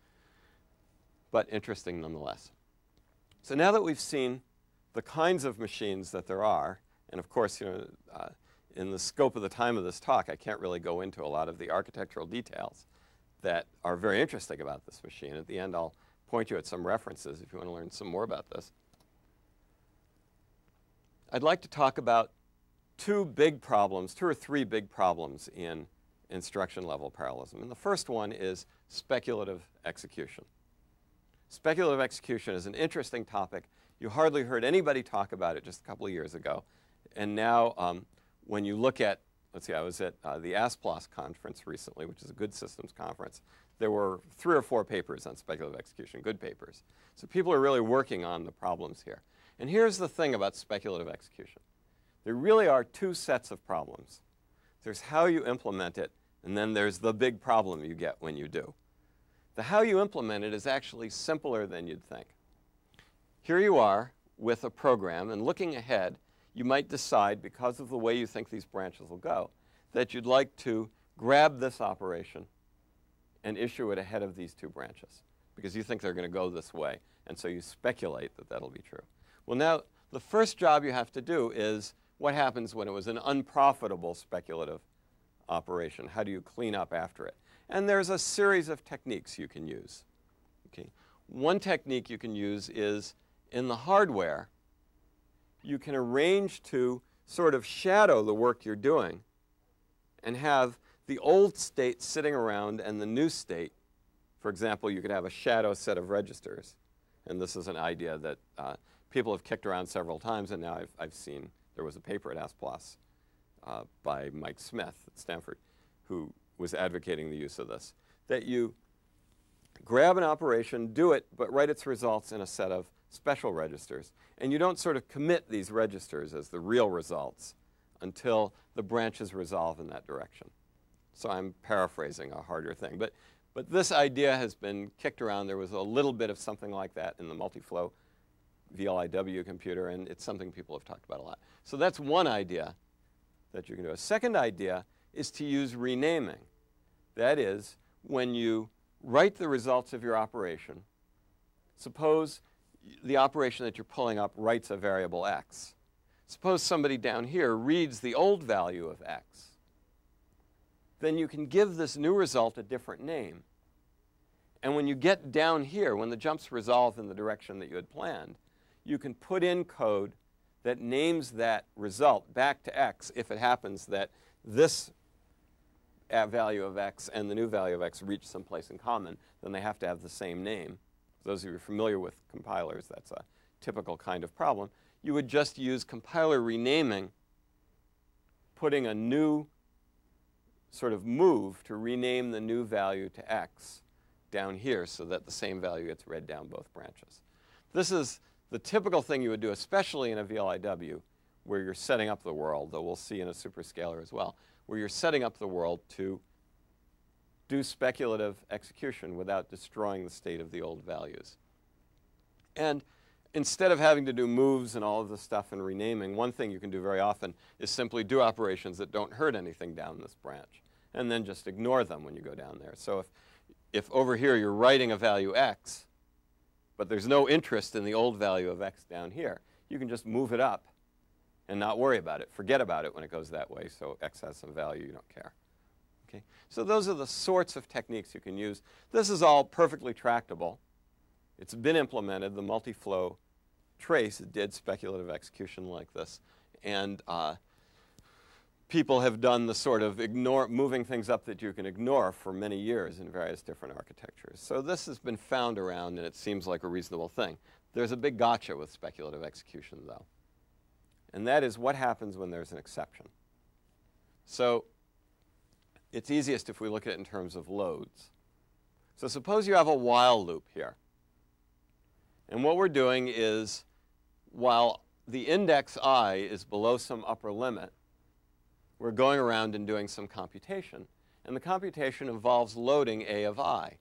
A: but interesting nonetheless. So now that we've seen the kinds of machines that there are, and of course, you know, uh, in the scope of the time of this talk, I can't really go into a lot of the architectural details that are very interesting about this machine. At the end, I'll point you at some references if you want to learn some more about this. I'd like to talk about two big problems, two or three big problems in instruction level parallelism. And the first one is speculative execution. Speculative execution is an interesting topic. You hardly heard anybody talk about it just a couple of years ago. And now, um, when you look at, let's see, I was at uh, the ASPLOS conference recently, which is a good systems conference. There were three or four papers on speculative execution, good papers. So people are really working on the problems here. And here's the thing about speculative execution. There really are two sets of problems. There's how you implement it, and then there's the big problem you get when you do. The how you implement it is actually simpler than you'd think. Here you are with a program, and looking ahead, you might decide, because of the way you think these branches will go, that you'd like to grab this operation and issue it ahead of these two branches, because you think they're going to go this way, and so you speculate that that'll be true. Well, now, the first job you have to do is what happens when it was an unprofitable speculative operation? How do you clean up after it? And there's a series of techniques you can use. Okay. One technique you can use is in the hardware, you can arrange to sort of shadow the work you're doing and have the old state sitting around and the new state. For example, you could have a shadow set of registers. And this is an idea that uh, people have kicked around several times, and now I've, I've seen, there was a paper at ASPLOS uh, by Mike Smith at Stanford who was advocating the use of this, that you grab an operation, do it, but write its results in a set of special registers. And you don't sort of commit these registers as the real results until the branches resolve in that direction. So I'm paraphrasing a harder thing. But, but this idea has been kicked around. There was a little bit of something like that in the multi-flow V L I W computer, and it's something people have talked about a lot. So that's one idea that you can do. A second idea is to use renaming. That is, when you write the results of your operation, suppose the operation that you're pulling up writes a variable x. Suppose somebody down here reads the old value of x. Then you can give this new result a different name. And when you get down here, when the jumps resolve in the direction that you had planned, you can put in code that names that result back to x if it happens that this value of x and the new value of x reach someplace in common. Then they have to have the same name. For those of you who are familiar with compilers, that's a typical kind of problem. You would just use compiler renaming, putting a new sort of move to rename the new value to x down here so that the same value gets read down both branches. This is the typical thing you would do, especially in a V L I W, where you're setting up the world, though we'll see in a super-scalar as well, where you're setting up the world to do speculative execution without destroying the state of the old values. And instead of having to do moves and all of this stuff and renaming, one thing you can do very often is simply do operations that don't hurt anything down this branch, and then just ignore them when you go down there. So if, if over here you're writing a value x, but there's no interest in the old value of x down here, you can just move it up and not worry about it. Forget about it when it goes that way, so x has some value, you don't care. Okay? So those are the sorts of techniques you can use. This is all perfectly tractable. It's been implemented. The multi-flow trace did speculative execution like this. And uh, people have done the sort of ignore, moving things up that you can ignore for many years in various different architectures. So this has been found around, and it seems like a reasonable thing. There's a big gotcha with speculative execution, though. And that is what happens when there's an exception. So it's easiest if we look at it in terms of loads. So suppose you have a while loop here. And what we're doing is, while the index I is below some upper limit, we're going around and doing some computation. And the computation involves loading A of I.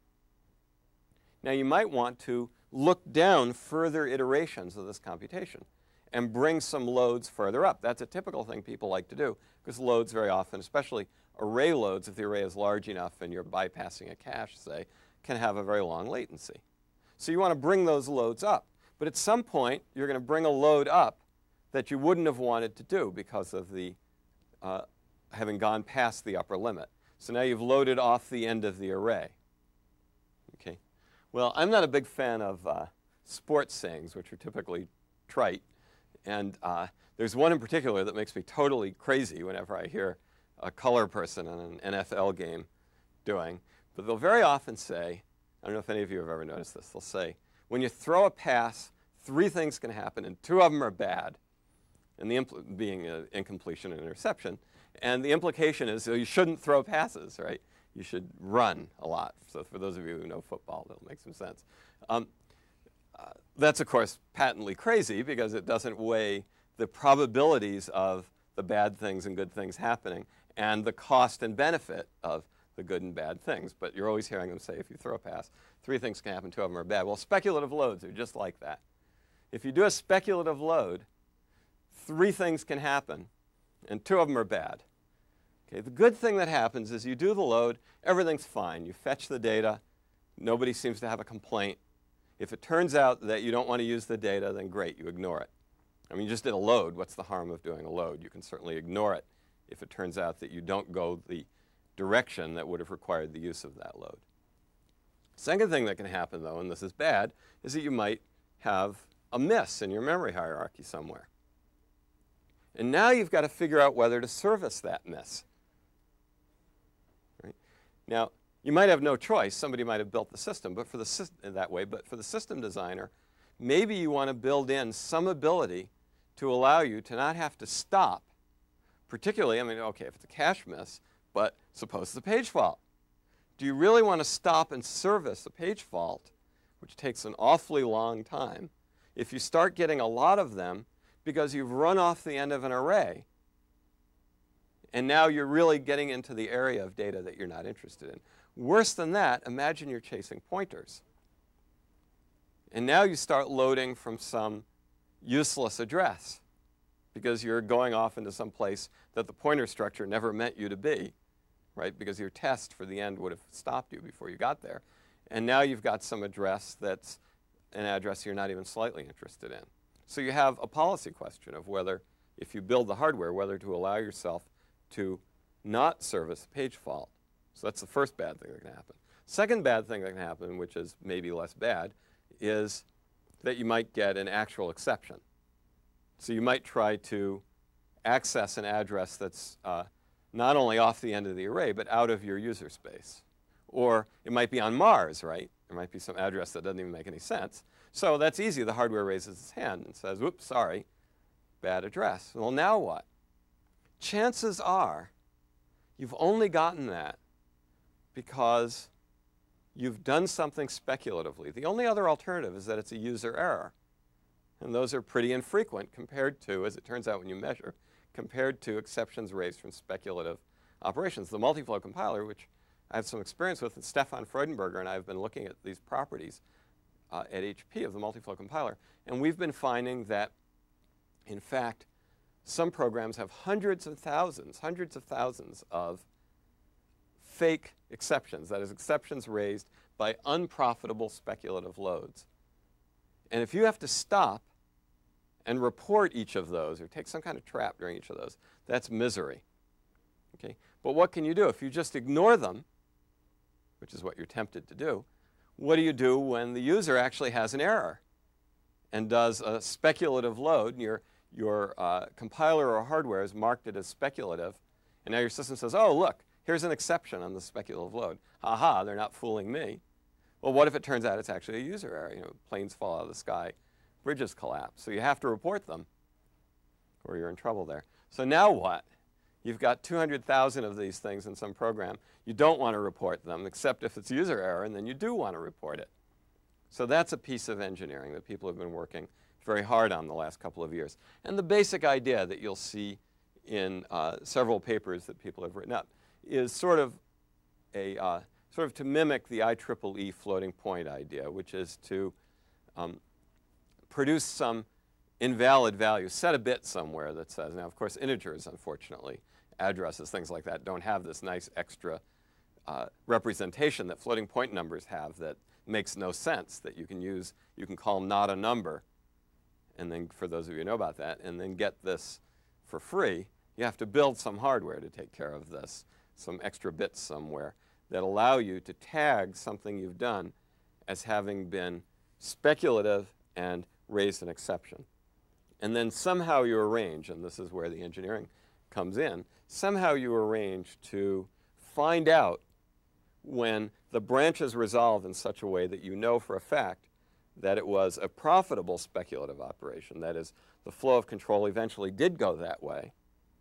A: Now, you might want to look down further iterations of this computation and bring some loads further up. That's a typical thing people like to do, because loads very often, especially array loads, if the array is large enough and you're bypassing a cache, say, can have a very long latency. So you want to bring those loads up. But at some point, you're going to bring a load up that you wouldn't have wanted to do because of the uh, having gone past the upper limit. So now you've loaded off the end of the array. Okay. Well, I'm not a big fan of uh, sports sayings, which are typically trite. And uh, there's one in particular that makes me totally crazy whenever I hear a color person in an N F L game doing. But they'll very often say, I don't know if any of you have ever noticed this, they'll say, when you throw a pass, three things can happen, and two of them are bad, and the impl being an incompletion and interception. And the implication is, so you shouldn't throw passes, right? You should run a lot. So for those of you who know football, that'll make some sense. Um, uh, that's, of course, patently crazy, because it doesn't weigh the probabilities of the bad things and good things happening and the cost and benefit of the good and bad things. But you're always hearing them say, if you throw a pass, three things can happen, two of them are bad. Well, speculative loads are just like that. If you do a speculative load, three things can happen, and two of them are bad. Okay, the good thing that happens is you do the load, everything's fine. You fetch the data, nobody seems to have a complaint. If it turns out that you don't want to use the data, then great, you ignore it. I mean, you just did a load. What's the harm of doing a load? You can certainly ignore it if it turns out that you don't go the direction that would have required the use of that load. Second thing that can happen, though, and this is bad, is that you might have a miss in your memory hierarchy somewhere. And now you've got to figure out whether to service that miss. Right? Now, you might have no choice. Somebody might have built the system but for the sy that way. But for the system designer, maybe you want to build in some ability to allow you to not have to stop. Particularly, I mean, OK, if it's a cache miss, But suppose it's a page fault. Do you really want to stop and service a page fault, which takes an awfully long time, if you start getting a lot of them because you've run off the end of an array, and now you're really getting into the area of data that you're not interested in? Worse than that, imagine you're chasing pointers. And now you start loading from some useless address because you're going off into some place that the pointer structure never meant you to be, right? Because your test for the end would have stopped you before you got there. And now you've got some address that's an address you're not even slightly interested in. So you have a policy question of whether, if you build the hardware, whether to allow yourself to not service a page fault. So that's the first bad thing that can happen. Second bad thing that can happen, which is maybe less bad, is that you might get an actual exception. So you might try to access an address that's uh, not only off the end of the array, but out of your user space. Or it might be on Mars, right? There might be some address that doesn't even make any sense. So that's easy. The hardware raises its hand and says, whoops, sorry, bad address. Well, now what? Chances are you've only gotten that because you've done something speculatively. The only other alternative is that it's a user error. And those are pretty infrequent compared to, as it turns out when you measure, compared to exceptions raised from speculative operations. The multiflow compiler, which I have some experience with, and Stefan Freudenberger and I have been looking at these properties uh, at H P of the multiflow compiler. And we've been finding that, in fact, some programs have hundreds of thousands, hundreds of thousands of fake exceptions, that is, exceptions raised by unprofitable speculative loads. And if you have to stop and report each of those, or take some kind of trap during each of those, that's misery. Okay? But what can you do? If you just ignore them, which is what you're tempted to do, what do you do when the user actually has an error and does a speculative load, and your, your uh, compiler or hardware has marked it as speculative, and now your system says, oh, look, here's an exception on the speculative load. Ha ha, they're not fooling me. Well, what if it turns out it's actually a user error? You know, planes fall out of the sky, bridges collapse. So you have to report them, or you're in trouble there. So now what? You've got two hundred thousand of these things in some program. You don't want to report them, except if it's user error, and then you do want to report it. So that's a piece of engineering that people have been working very hard on the last couple of years. And the basic idea that you'll see in uh, several papers that people have written up is sort of a uh, sort of to mimic the I triple E floating point idea, which is to um, produce some invalid value, set a bit somewhere that says, now of course integers, unfortunately, addresses, things like that, don't have this nice extra uh, representation that floating point numbers have that makes no sense, that you can use, you can call not a number, and then for those of you who know about that, and then get this for free. You have to build some hardware to take care of this, some extra bits somewhere that allow you to tag something you've done as having been speculative and raised an exception. And then somehow you arrange, and this is where the engineering comes in, somehow you arrange to find out when the branch is resolved in such a way that you know for a fact that it was a profitable speculative operation. That is, the flow of control eventually did go that way.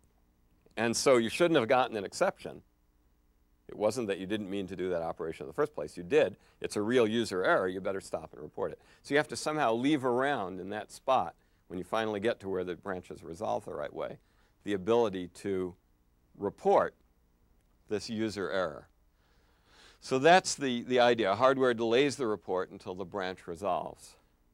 A: And so you shouldn't have gotten an exception. It wasn't that you didn't mean to do that operation in the first place. You did. It's a real user error. You better stop and report it. So you have to somehow leave around in that spot, when you finally get to where the branch is resolved the right way, the ability to report this user error. So that's the, the idea. Hardware delays the report until the branch resolves.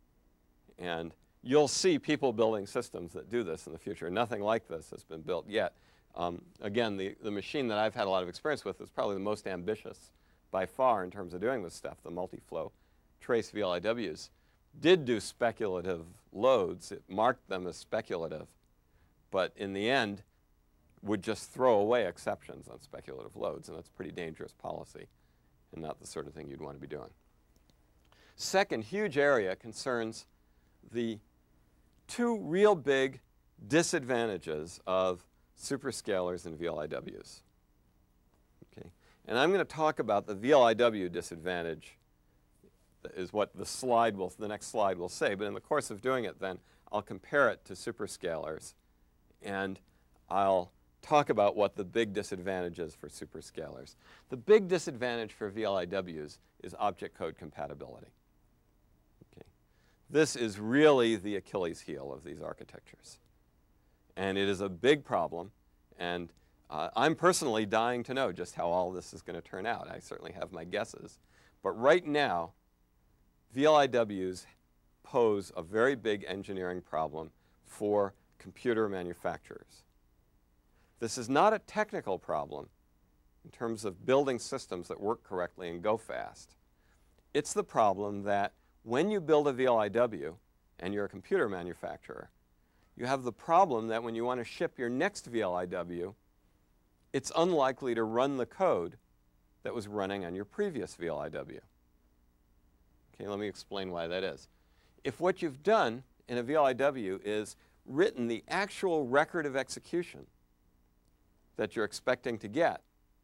A: And you'll see people building systems that do this in the future. Nothing like this has been built yet. Um, again, the, the machine that I've had a lot of experience with is probably the most ambitious by far in terms of doing this stuff, the multi-flow trace V L I Ws. Did do speculative loads. It marked them as speculative, but in the end would just throw away exceptions on speculative loads, and that's pretty dangerous policy and not the sort of thing you'd want to be doing. Second huge area concerns the two real big disadvantages of superscalars and V L I Ws. Okay. And I'm going to talk about the V L I W disadvantage, is what the slide will, the next slide will say. But in the course of doing it then, I'll compare it to superscalars. And I'll talk about what the big disadvantage is for superscalars. The big disadvantage for V L I Ws is object code compatibility. Okay. This is really the Achilles heel of these architectures. And it is a big problem. And uh, I'm personally dying to know just how all this is going to turn out. I certainly have my guesses. But right now, V L I Ws pose a very big engineering problem for computer manufacturers. This is not a technical problem in terms of building systems that work correctly and go fast. It's the problem that when you build a V L I W and you're a computer manufacturer, you have the problem that when you want to ship your next V L I W, it's unlikely to run the code that was running on your previous V L I W. Okay, let me explain why that is. If what you've done in a V L I W is written the actual record of execution that you're expecting to get,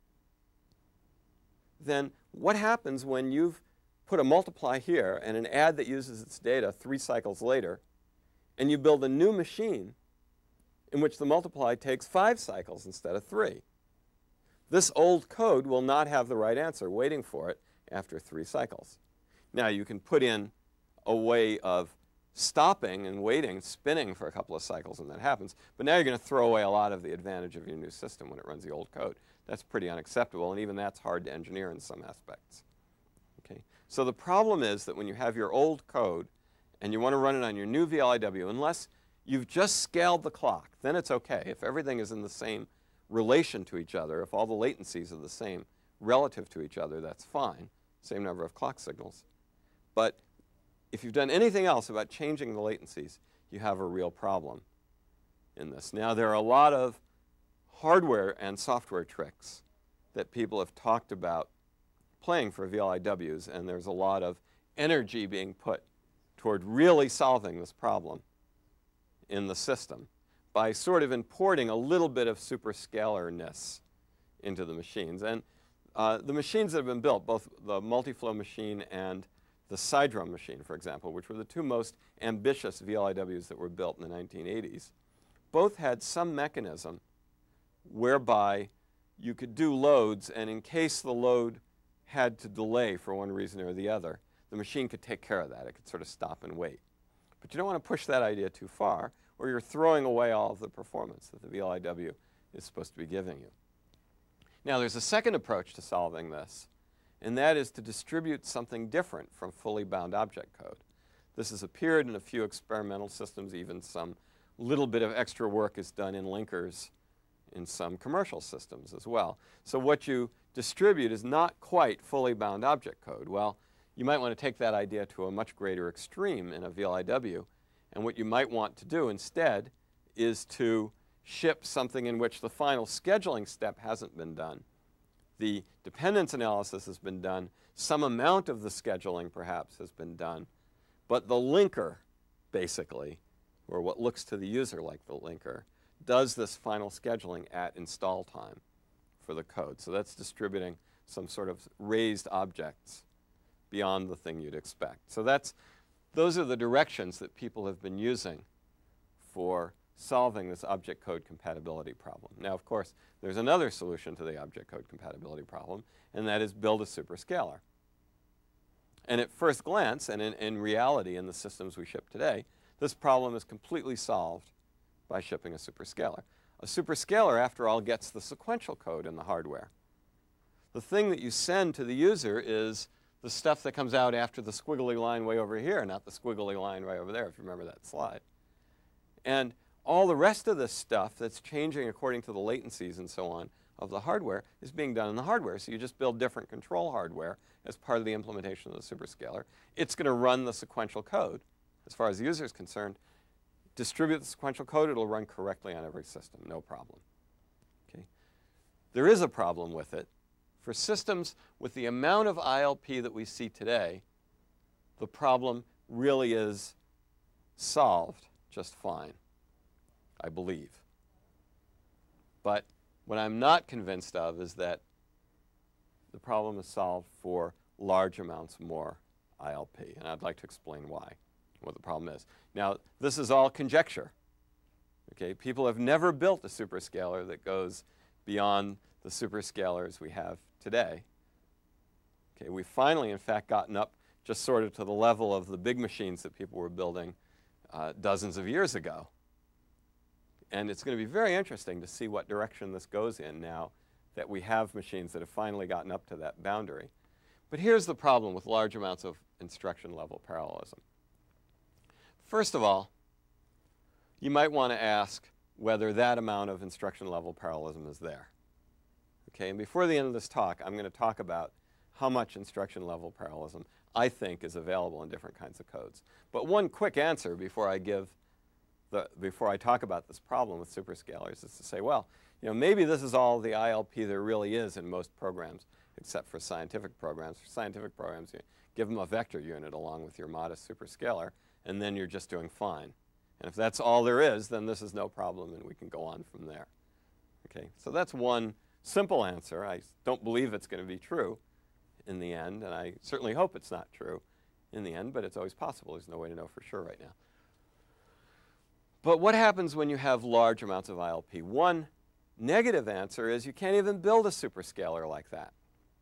A: then what happens when you've put a multiply here and an add that uses its data three cycles later, and you build a new machine in which the multiply takes five cycles instead of three? This old code will not have the right answer waiting for it after three cycles. Now, you can put in a way of stopping and waiting, spinning for a couple of cycles when that happens, but now you're going to throw away a lot of the advantage of your new system when it runs the old code. That's pretty unacceptable, and even that's hard to engineer in some aspects. Okay? So the problem is that when you have your old code and you want to run it on your new V L I W, unless you've just scaled the clock, then it's okay. If everything is in the same relation to each other, if all the latencies are the same relative to each other, that's fine. Same number of clock signals. But if you've done anything else about changing the latencies, you have a real problem in this. Now, there are a lot of hardware and software tricks that people have talked about playing for V L I Ws, and there's a lot of energy being put toward really solving this problem in the system by sort of importing a little bit of superscalarness into the machines. And uh, the machines that have been built, both the multi-flow machine and the side-drum machine, for example, which were the two most ambitious V L I Ws that were built in the nineteen eighties, both had some mechanism whereby you could do loads, and in case the load had to delay for one reason or the other, the machine could take care of that. It could sort of stop and wait. But you don't want to push that idea too far, or you're throwing away all of the performance that the V L I W is supposed to be giving you. Now, there's a second approach to solving this, and that is to distribute something different from fully bound object code. This has appeared in a few experimental systems. Even some little bit of extra work is done in linkers in some commercial systems as well. So what you distribute is not quite fully bound object code. Well, you might want to take that idea to a much greater extreme in a V L I W. And what you might want to do instead is to ship something in which the final scheduling step hasn't been done. The dependence analysis has been done. Some amount of the scheduling, perhaps, has been done. But the linker, basically, or what looks to the user like the linker, does this final scheduling at install time for the code. So that's distributing some sort of raised objects beyond the thing you'd expect. So that's, those are the directions that people have been using for solving this object code compatibility problem. Now, of course, there's another solution to the object code compatibility problem, and that is build a superscalar. And at first glance, and in, in reality in the systems we ship today, this problem is completely solved by shipping a superscalar. A superscalar, after all, gets the sequential code in the hardware. The thing that you send to the user is the stuff that comes out after the squiggly line way over here, not the squiggly line right over there, if you remember that slide. And all the rest of this stuff that's changing according to the latencies and so on of the hardware is being done in the hardware. So you just build different control hardware as part of the implementation of the superscalar. It's going to run the sequential code. As far as the user is concerned, distribute the sequential code, it'll run correctly on every system, no problem. Okay. There is a problem with it. For systems with the amount of I L P that we see today, the problem really is solved just fine, I believe. But what I'm not convinced of is that the problem is solved for large amounts more I L P. And I'd like to explain why, what the problem is. Now, this is all conjecture. Okay, people have never built a superscalar that goes beyond the superscalars we have today. Okay, we've finally, in fact, gotten up just sort of to the level of the big machines that people were building uh, dozens of years ago. And it's going to be very interesting to see what direction this goes in now that we have machines that have finally gotten up to that boundary. But here's the problem with large amounts of instruction level parallelism. First of all, you might want to ask whether that amount of instruction level parallelism is there. Okay, and before the end of this talk, I'm going to talk about how much instruction level parallelism I think is available in different kinds of codes. But one quick answer before I give the, before I talk about this problem with superscalars is to say, well, you know, maybe this is all the I L P there really is in most programs, except for scientific programs. For scientific programs, you give them a vector unit along with your modest superscalar, and then you're just doing fine. And if that's all there is, then this is no problem, and we can go on from there. Okay, so that's one simple answer. I don't believe it's going to be true in the end, and I certainly hope it's not true in the end, but it's always possible. There's no way to know for sure right now. But what happens when you have large amounts of I L P? One negative answer is you can't even build a superscalar like that.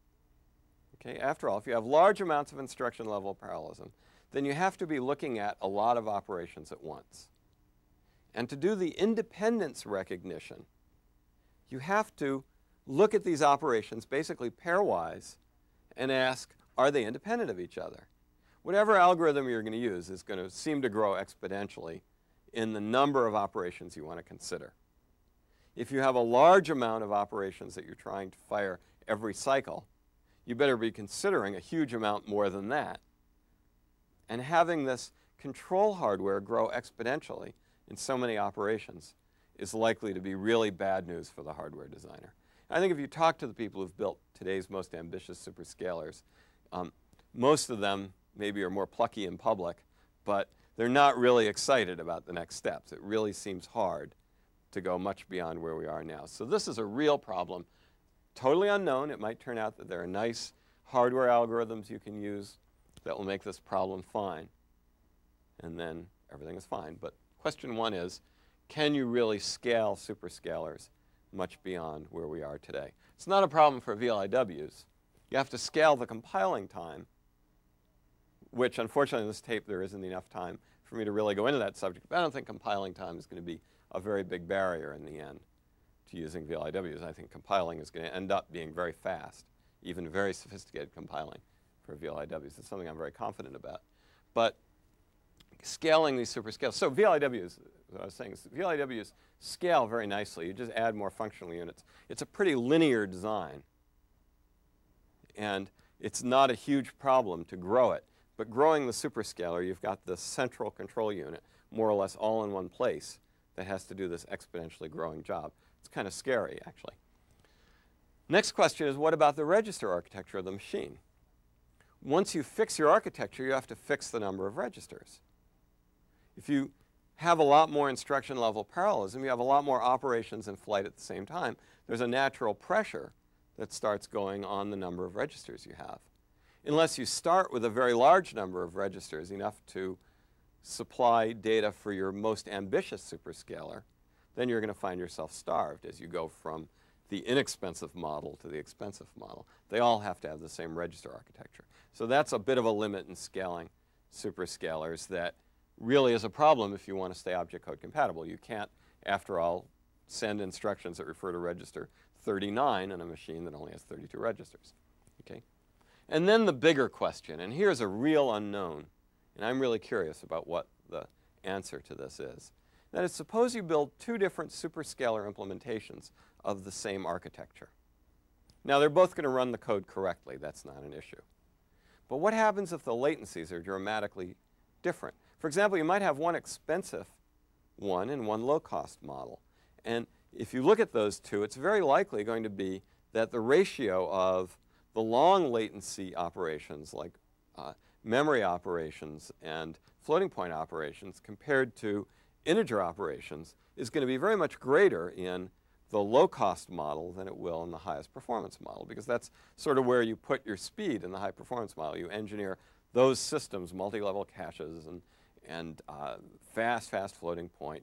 A: Okay, after all, if you have large amounts of instruction level parallelism, then you have to be looking at a lot of operations at once. And to do the independence recognition, you have to look at these operations basically pairwise and ask, are they independent of each other? Whatever algorithm you're going to use is going to seem to grow exponentially in the number of operations you want to consider. If you have a large amount of operations that you're trying to fire every cycle, you better be considering a huge amount more than that. And having this control hardware grow exponentially in so many operations is likely to be really bad news for the hardware designer. I think if you talk to the people who've built today's most ambitious superscalars, um, most of them maybe are more plucky in public, but they're not really excited about the next steps. It really seems hard to go much beyond where we are now. So this is a real problem. Totally unknown. It might turn out that there are nice hardware algorithms you can use that will make this problem fine. And then everything is fine. But question one is, can you really scale superscalars much beyond where we are today? It's not a problem for V L I Ws. You have to scale the compiling time, which unfortunately in this tape there isn't enough time for me to really go into that subject. But I don't think compiling time is going to be a very big barrier in the end to using V L I Ws. I think compiling is going to end up being very fast, even very sophisticated compiling for V L I Ws. It's something I'm very confident about. But scaling these superscalars. So V L I Ws, what I was saying, is V L I Ws scale very nicely. You just add more functional units. It's a pretty linear design. And it's not a huge problem to grow it. But growing the superscalar, you've got the central control unit, more or less all in one place, that has to do this exponentially growing job. It's kind of scary, actually. Next question is, what about the register architecture of the machine? Once you fix your architecture, you have to fix the number of registers. If you have a lot more instruction level parallelism, you have a lot more operations in flight at the same time, there's a natural pressure that starts going on the number of registers you have. Unless you start with a very large number of registers, enough to supply data for your most ambitious superscalar, then you're going to find yourself starved as you go from the inexpensive model to the expensive model. They all have to have the same register architecture. So that's a bit of a limit in scaling superscalars that really is a problem if you want to stay object code compatible. You can't, after all, send instructions that refer to register thirty-nine on a machine that only has thirty-two registers. Okay? And then the bigger question, and here's a real unknown, and I'm really curious about what the answer to this is. That is, suppose you build two different superscalar implementations of the same architecture. Now, they're both going to run the code correctly. That's not an issue. But what happens if the latencies are dramatically different? For example, you might have one expensive one and one low-cost model. And if you look at those two, it's very likely going to be that the ratio of the long latency operations, like uh, memory operations and floating point operations, compared to integer operations, is going to be very much greater in the low-cost model than it will in the highest performance model, because that's sort of where you put your speed in the high performance model. You engineer those systems, multi-level caches and, and uh, fast, fast floating point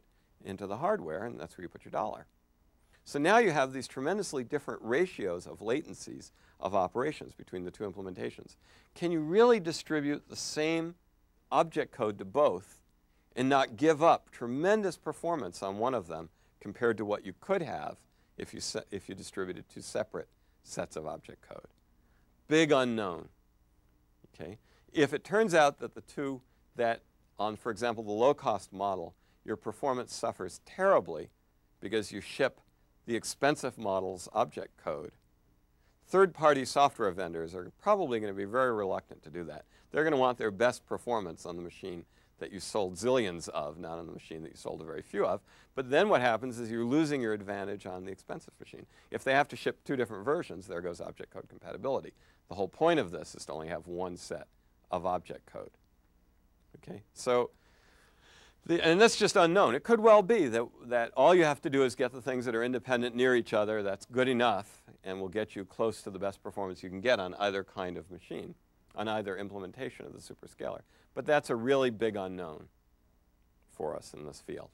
A: into the hardware, and that's where you put your dollar. So now you have these tremendously different ratios of latencies of operations between the two implementations. Can you really distribute the same object code to both and not give up tremendous performance on one of them compared to what you could have if you, if you distributed two separate sets of object code? Big unknown. Okay? If it turns out that the two, that on, for example, the low-cost model, your performance suffers terribly because you ship the expensive model's object code, third-party software vendors are probably going to be very reluctant to do that. They're going to want their best performance on the machine that you sold zillions of, not on the machine that you sold a very few of. But then what happens is you're losing your advantage on the expensive machine. If they have to ship two different versions, there goes object code compatibility. The whole point of this is to only have one set of object code. Okay? So, the, and that's just unknown. It could well be that, that all you have to do is get the things that are independent near each other. That's good enough and will get you close to the best performance you can get on either kind of machine, on either implementation of the super-scalar. But that's a really big unknown for us in this field.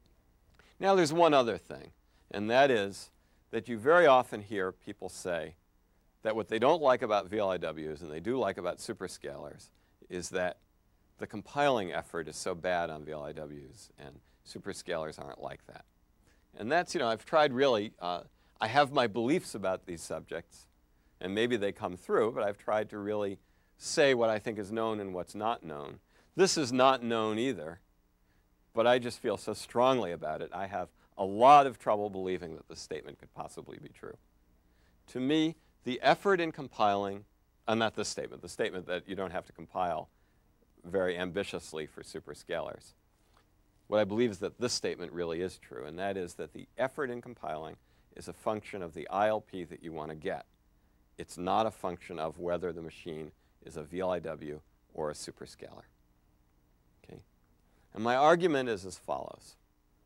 A: Now there's one other thing, and that is that you very often hear people say that what they don't like about V L I Ws and they do like about super-scalars is that the compiling effort is so bad on V L I Ws and super-scalars aren't like that. And that's, you know, I've tried really, uh, I have my beliefs about these subjects, and maybe they come through, but I've tried to really say what I think is known and what's not known. This is not known either, but I just feel so strongly about it. I have a lot of trouble believing that this statement could possibly be true. To me, the effort in compiling, uh, not this statement, the statement that you don't have to compile very ambitiously for super-scalars. What I believe is that this statement really is true, and that is that the effort in compiling is a function of the I L P that you want to get. It's not a function of whether the machine is a V L I W or a super-scalar. Okay? And my argument is as follows.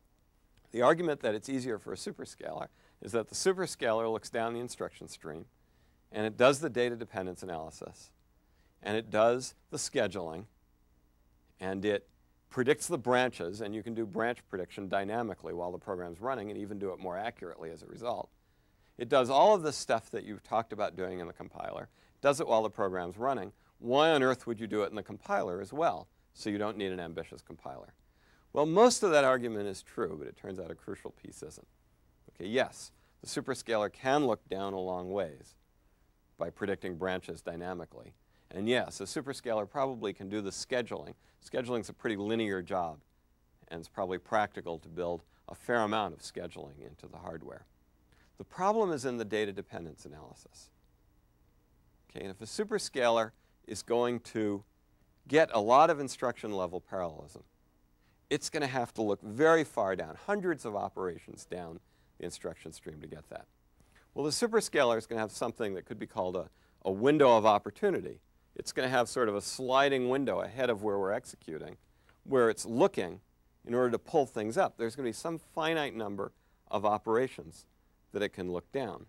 A: The argument that it's easier for a super-scalar is that the super-scalar looks down the instruction stream, and it does the data dependence analysis, and it does the scheduling, and it predicts the branches, and you can do branch prediction dynamically while the program's running and even do it more accurately as a result. It does all of the stuff that you've talked about doing in the compiler, does it while the program's running. Why on earth would you do it in the compiler as well, so you don't need an ambitious compiler? Well, most of that argument is true, but it turns out a crucial piece isn't. Okay, yes, the super-scalar can look down a long ways by predicting branches dynamically. And yes, a super-scalar probably can do the scheduling. Scheduling is a pretty linear job, and it's probably practical to build a fair amount of scheduling into the hardware. The problem is in the data dependence analysis. Okay, and if a super-scalar is going to get a lot of instruction level parallelism, it's going to have to look very far down, hundreds of operations down the instruction stream to get that. Well, the super-scalar is going to have something that could be called a, a window of opportunity. It's going to have sort of a sliding window ahead of where we're executing, where it's looking in order to pull things up. There's going to be some finite number of operations that it can look down.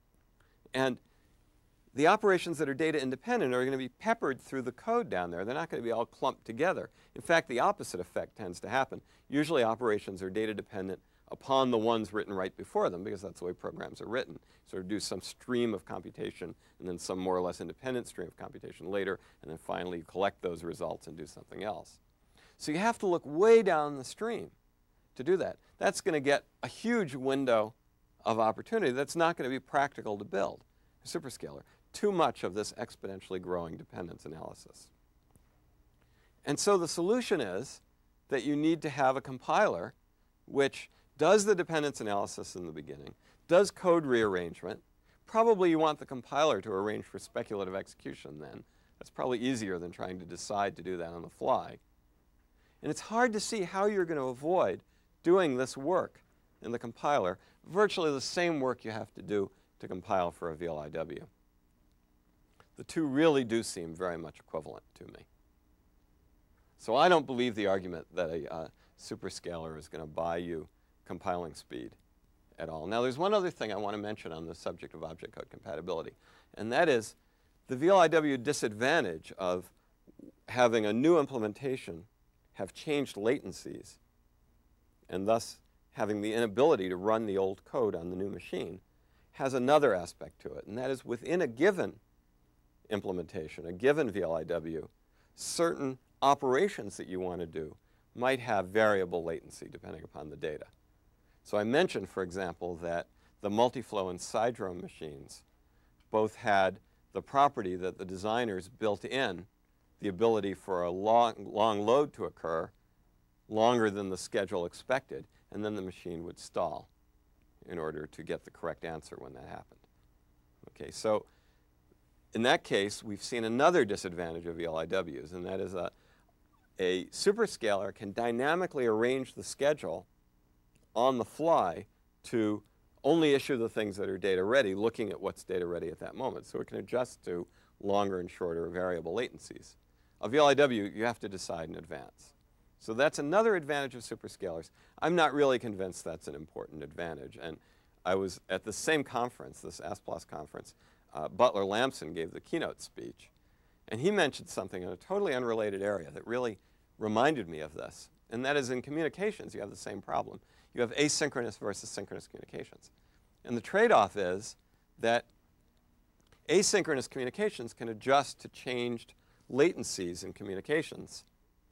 A: And the operations that are data independent are going to be peppered through the code down there. They're not going to be all clumped together. In fact, the opposite effect tends to happen. Usually operations are data dependent upon the ones written right before them, because that's the way programs are written. Sort of do some stream of computation and then some more or less independent stream of computation later, and then finally you collect those results and do something else. So you have to look way down the stream to do that. That's going to get a huge window of opportunity that's not going to be practical to build a super-scalar. Too much of this exponentially growing dependence analysis. And so the solution is that you need to have a compiler which does the dependence analysis in the beginning, does code rearrangement. Probably you want the compiler to arrange for speculative execution then. That's probably easier than trying to decide to do that on the fly. And it's hard to see how you're going to avoid doing this work in the compiler, virtually the same work you have to do to compile for a V L I W. The two really do seem very much equivalent to me. So I don't believe the argument that a uh, super-scalar is going to buy you compiling speed at all. Now, there's one other thing I want to mention on the subject of object code compatibility, and that is the V L I W disadvantage of having a new implementation have changed latencies and thus having the inability to run the old code on the new machine, has another aspect to it, and that is within a given implementation, a given V L I W, certain operations that you want to do might have variable latency depending upon the data. So I mentioned, for example, that the multiflow and sidedrome machines both had the property that the designers built in the ability for a long, long load to occur longer than the schedule expected, and then the machine would stall in order to get the correct answer when that happened. Okay, so in that case, we've seen another disadvantage of V L I Ws, and that is a, a superscalar can dynamically arrange the schedule on the fly to only issue the things that are data ready, looking at what's data ready at that moment. So it can adjust to longer and shorter variable latencies. A V L I W, you have to decide in advance. So that's another advantage of superscalars. I'm not really convinced that's an important advantage. And I was at the same conference, this A S P L O S conference, uh, Butler Lamson gave the keynote speech. And he mentioned something in a totally unrelated area that really reminded me of this. And that is in communications, you have the same problem. You have asynchronous versus synchronous communications. And the trade-off is that asynchronous communications can adjust to changed latencies in communications.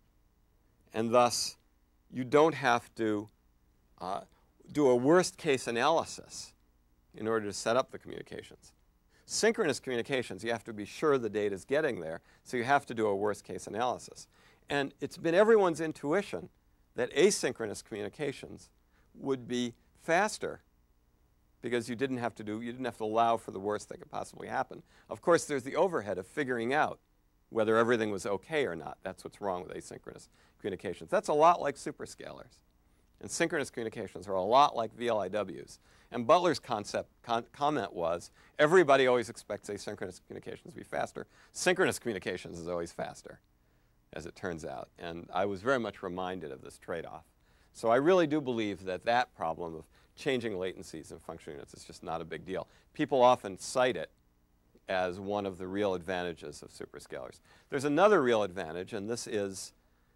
A: And thus, you don't have to uh, do a worst-case analysis in order to set up the communications. Synchronous communications, you have to be sure the data is getting there, so you have to do a worst-case analysis. And it's been everyone's intuition that asynchronous communications would be faster because you didn't have to do, you didn't have to allow for the worst that could possibly happen. Of course, there's the overhead of figuring out whether everything was okay or not. That's what's wrong with asynchronous communications. That's a lot like superscalars. And synchronous communications are a lot like V L I Ws. And Butler's concept, con comment was, everybody always expects asynchronous communications to be faster. Synchronous communications is always faster, as it turns out. And I was very much reminded of this trade-off. So I really do believe that that problem of changing latencies in function units is just not a big deal. People often cite it as one of the real advantages of superscalars. There's another real advantage, and this is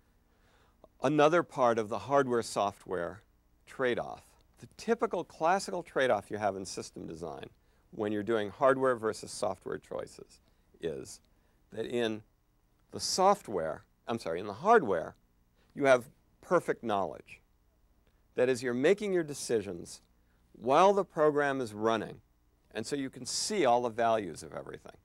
A: another part of the hardware-software trade-off. The typical classical trade-off you have in system design when you're doing hardware versus software choices is that in the software, I'm sorry, in the hardware, you have perfect knowledge. That is, you're making your decisions while the program is running, and so you can see all the values of everything.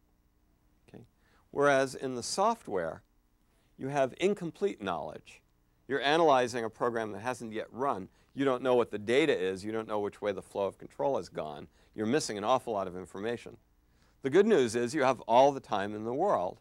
A: Okay? Whereas in the software, you have incomplete knowledge. You're analyzing a program that hasn't yet run. You don't know what the data is. You don't know which way the flow of control has gone. You're missing an awful lot of information. The good news is you have all the time in the world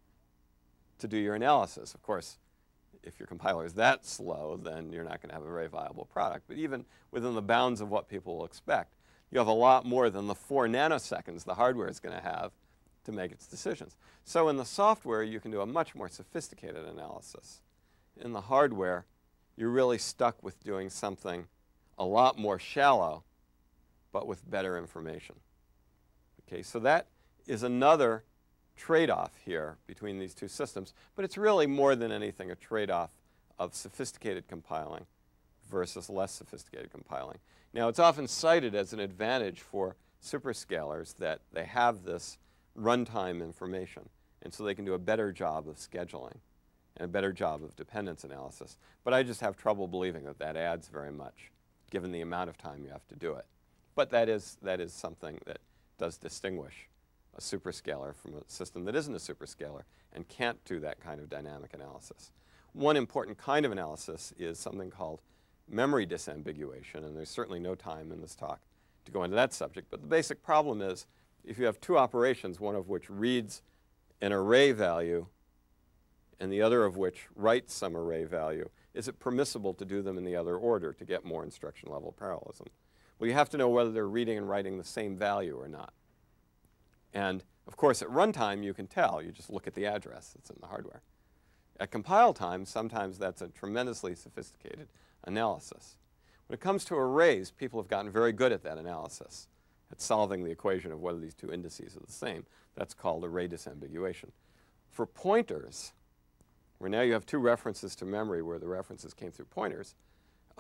A: to do your analysis. Of course, if your compiler is that slow, then you're not going to have a very viable product. But even within the bounds of what people will expect, you have a lot more than the four nanoseconds the hardware is going to have to make its decisions. So in the software, you can do a much more sophisticated analysis. In the hardware, you're really stuck with doing something a lot more shallow, but with better information. Okay, so that is another trade-off here between these two systems, but it's really more than anything a trade-off of sophisticated compiling versus less sophisticated compiling. Now, it's often cited as an advantage for superscalars that they have this runtime information, and so they can do a better job of scheduling and a better job of dependence analysis. But I just have trouble believing that that adds very much, given the amount of time you have to do it. But that is, that is something that does distinguish a superscalar from a system that isn't a superscalar and can't do that kind of dynamic analysis. One important kind of analysis is something called memory disambiguation, and there's certainly no time in this talk to go into that subject. But the basic problem is if you have two operations, one of which reads an array value and the other of which writes some array value, is it permissible to do them in the other order to get more instruction level parallelism? Well, you have to know whether they're reading and writing the same value or not. And of course, at runtime, you can tell. You just look at the address that's in the hardware. At compile time, sometimes that's a tremendously sophisticated analysis. When it comes to arrays, people have gotten very good at that analysis, at solving the equation of whether these two indices are the same. That's called array disambiguation. For pointers, where now you have two references to memory where the references came through pointers, uh,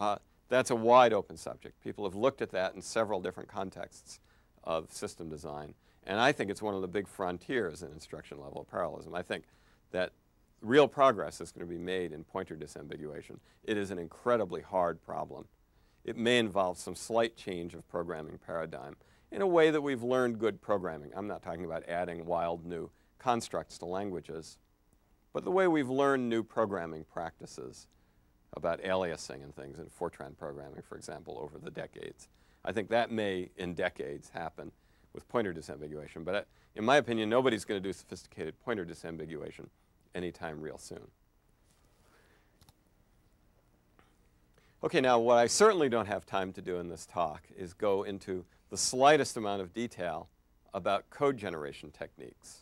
A: That's a wide open subject. People have looked at that in several different contexts of system design. And I think it's one of the big frontiers in instruction level parallelism. I think that real progress is going to be made in pointer disambiguation. It is an incredibly hard problem. It may involve some slight change of programming paradigm in a way that we've learned good programming. I'm not talking about adding wild new constructs to languages, but the way we've learned new programming practices about aliasing and things in Fortran programming, for example, over the decades. I think that may, in decades, happen with pointer disambiguation. But uh, in my opinion, nobody's going to do sophisticated pointer disambiguation anytime real soon. Okay, now what I certainly don't have time to do in this talk is go into the slightest amount of detail about code generation techniques.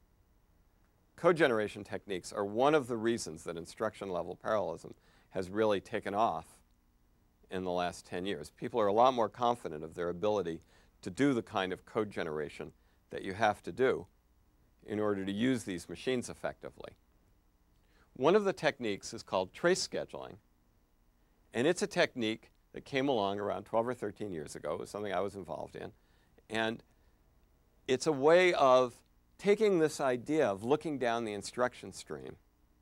A: Code generation techniques are one of the reasons that instruction level parallelism has really taken off in the last ten years. People are a lot more confident of their ability to do the kind of code generation that you have to do in order to use these machines effectively. One of the techniques is called trace scheduling, and it's a technique that came along around twelve or thirteen years ago. It was something I was involved in. And it's a way of taking this idea of looking down the instruction stream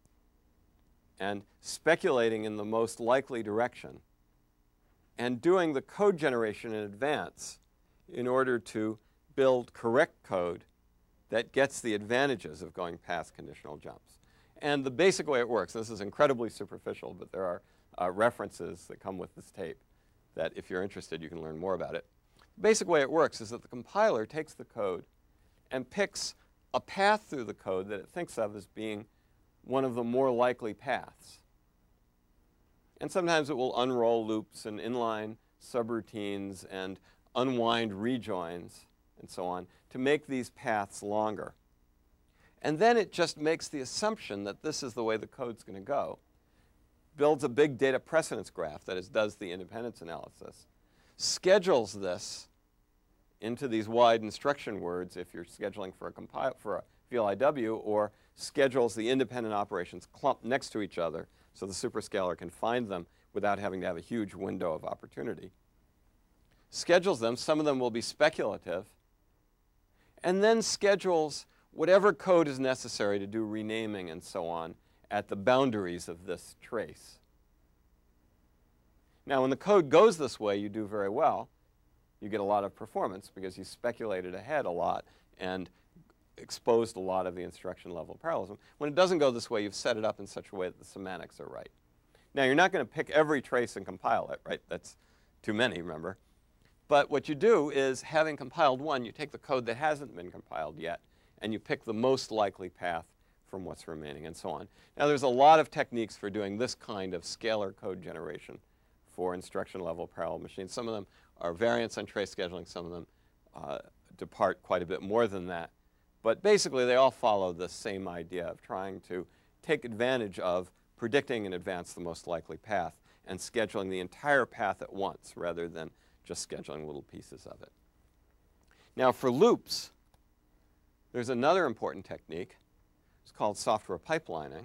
A: and speculating in the most likely direction and doing the code generation in advance in order to build correct code that gets the advantages of going past conditional jumps. And the basic way it works, this is incredibly superficial, but there are uh, references that come with this tape that if you're interested, you can learn more about it. The basic way it works is that the compiler takes the code and picks a path through the code that it thinks of as being one of the more likely paths. And sometimes it will unroll loops and inline subroutines and unwind rejoins and so on to make these paths longer. And then it just makes the assumption that this is the way the code's going to go, builds a big data precedence graph, that is, does the independence analysis, schedules this into these wide instruction words if you're scheduling for a, compile, for a V L I W, or schedules the independent operations clumped next to each other so the super-scalar can find them without having to have a huge window of opportunity. Schedules them, some of them will be speculative, and then schedules whatever code is necessary to do renaming and so on at the boundaries of this trace. Now, when the code goes this way, you do very well. You get a lot of performance because you speculated ahead a lot and exposed a lot of the instruction level parallelism. When it doesn't go this way, you've set it up in such a way that the semantics are right. Now, you're not going to pick every trace and compile it, right? That's too many, remember. But what you do is, having compiled one, you take the code that hasn't been compiled yet, and you pick the most likely path from what's remaining, and so on. Now, there's a lot of techniques for doing this kind of scalar code generation for instruction level parallel machines. Some of them are variants on trace scheduling. Some of them uh, depart quite a bit more than that. But basically, they all follow the same idea of trying to take advantage of predicting in advance the most likely path and scheduling the entire path at once rather than just scheduling little pieces of it. Now, for loops, there's another important technique. It's called software pipelining.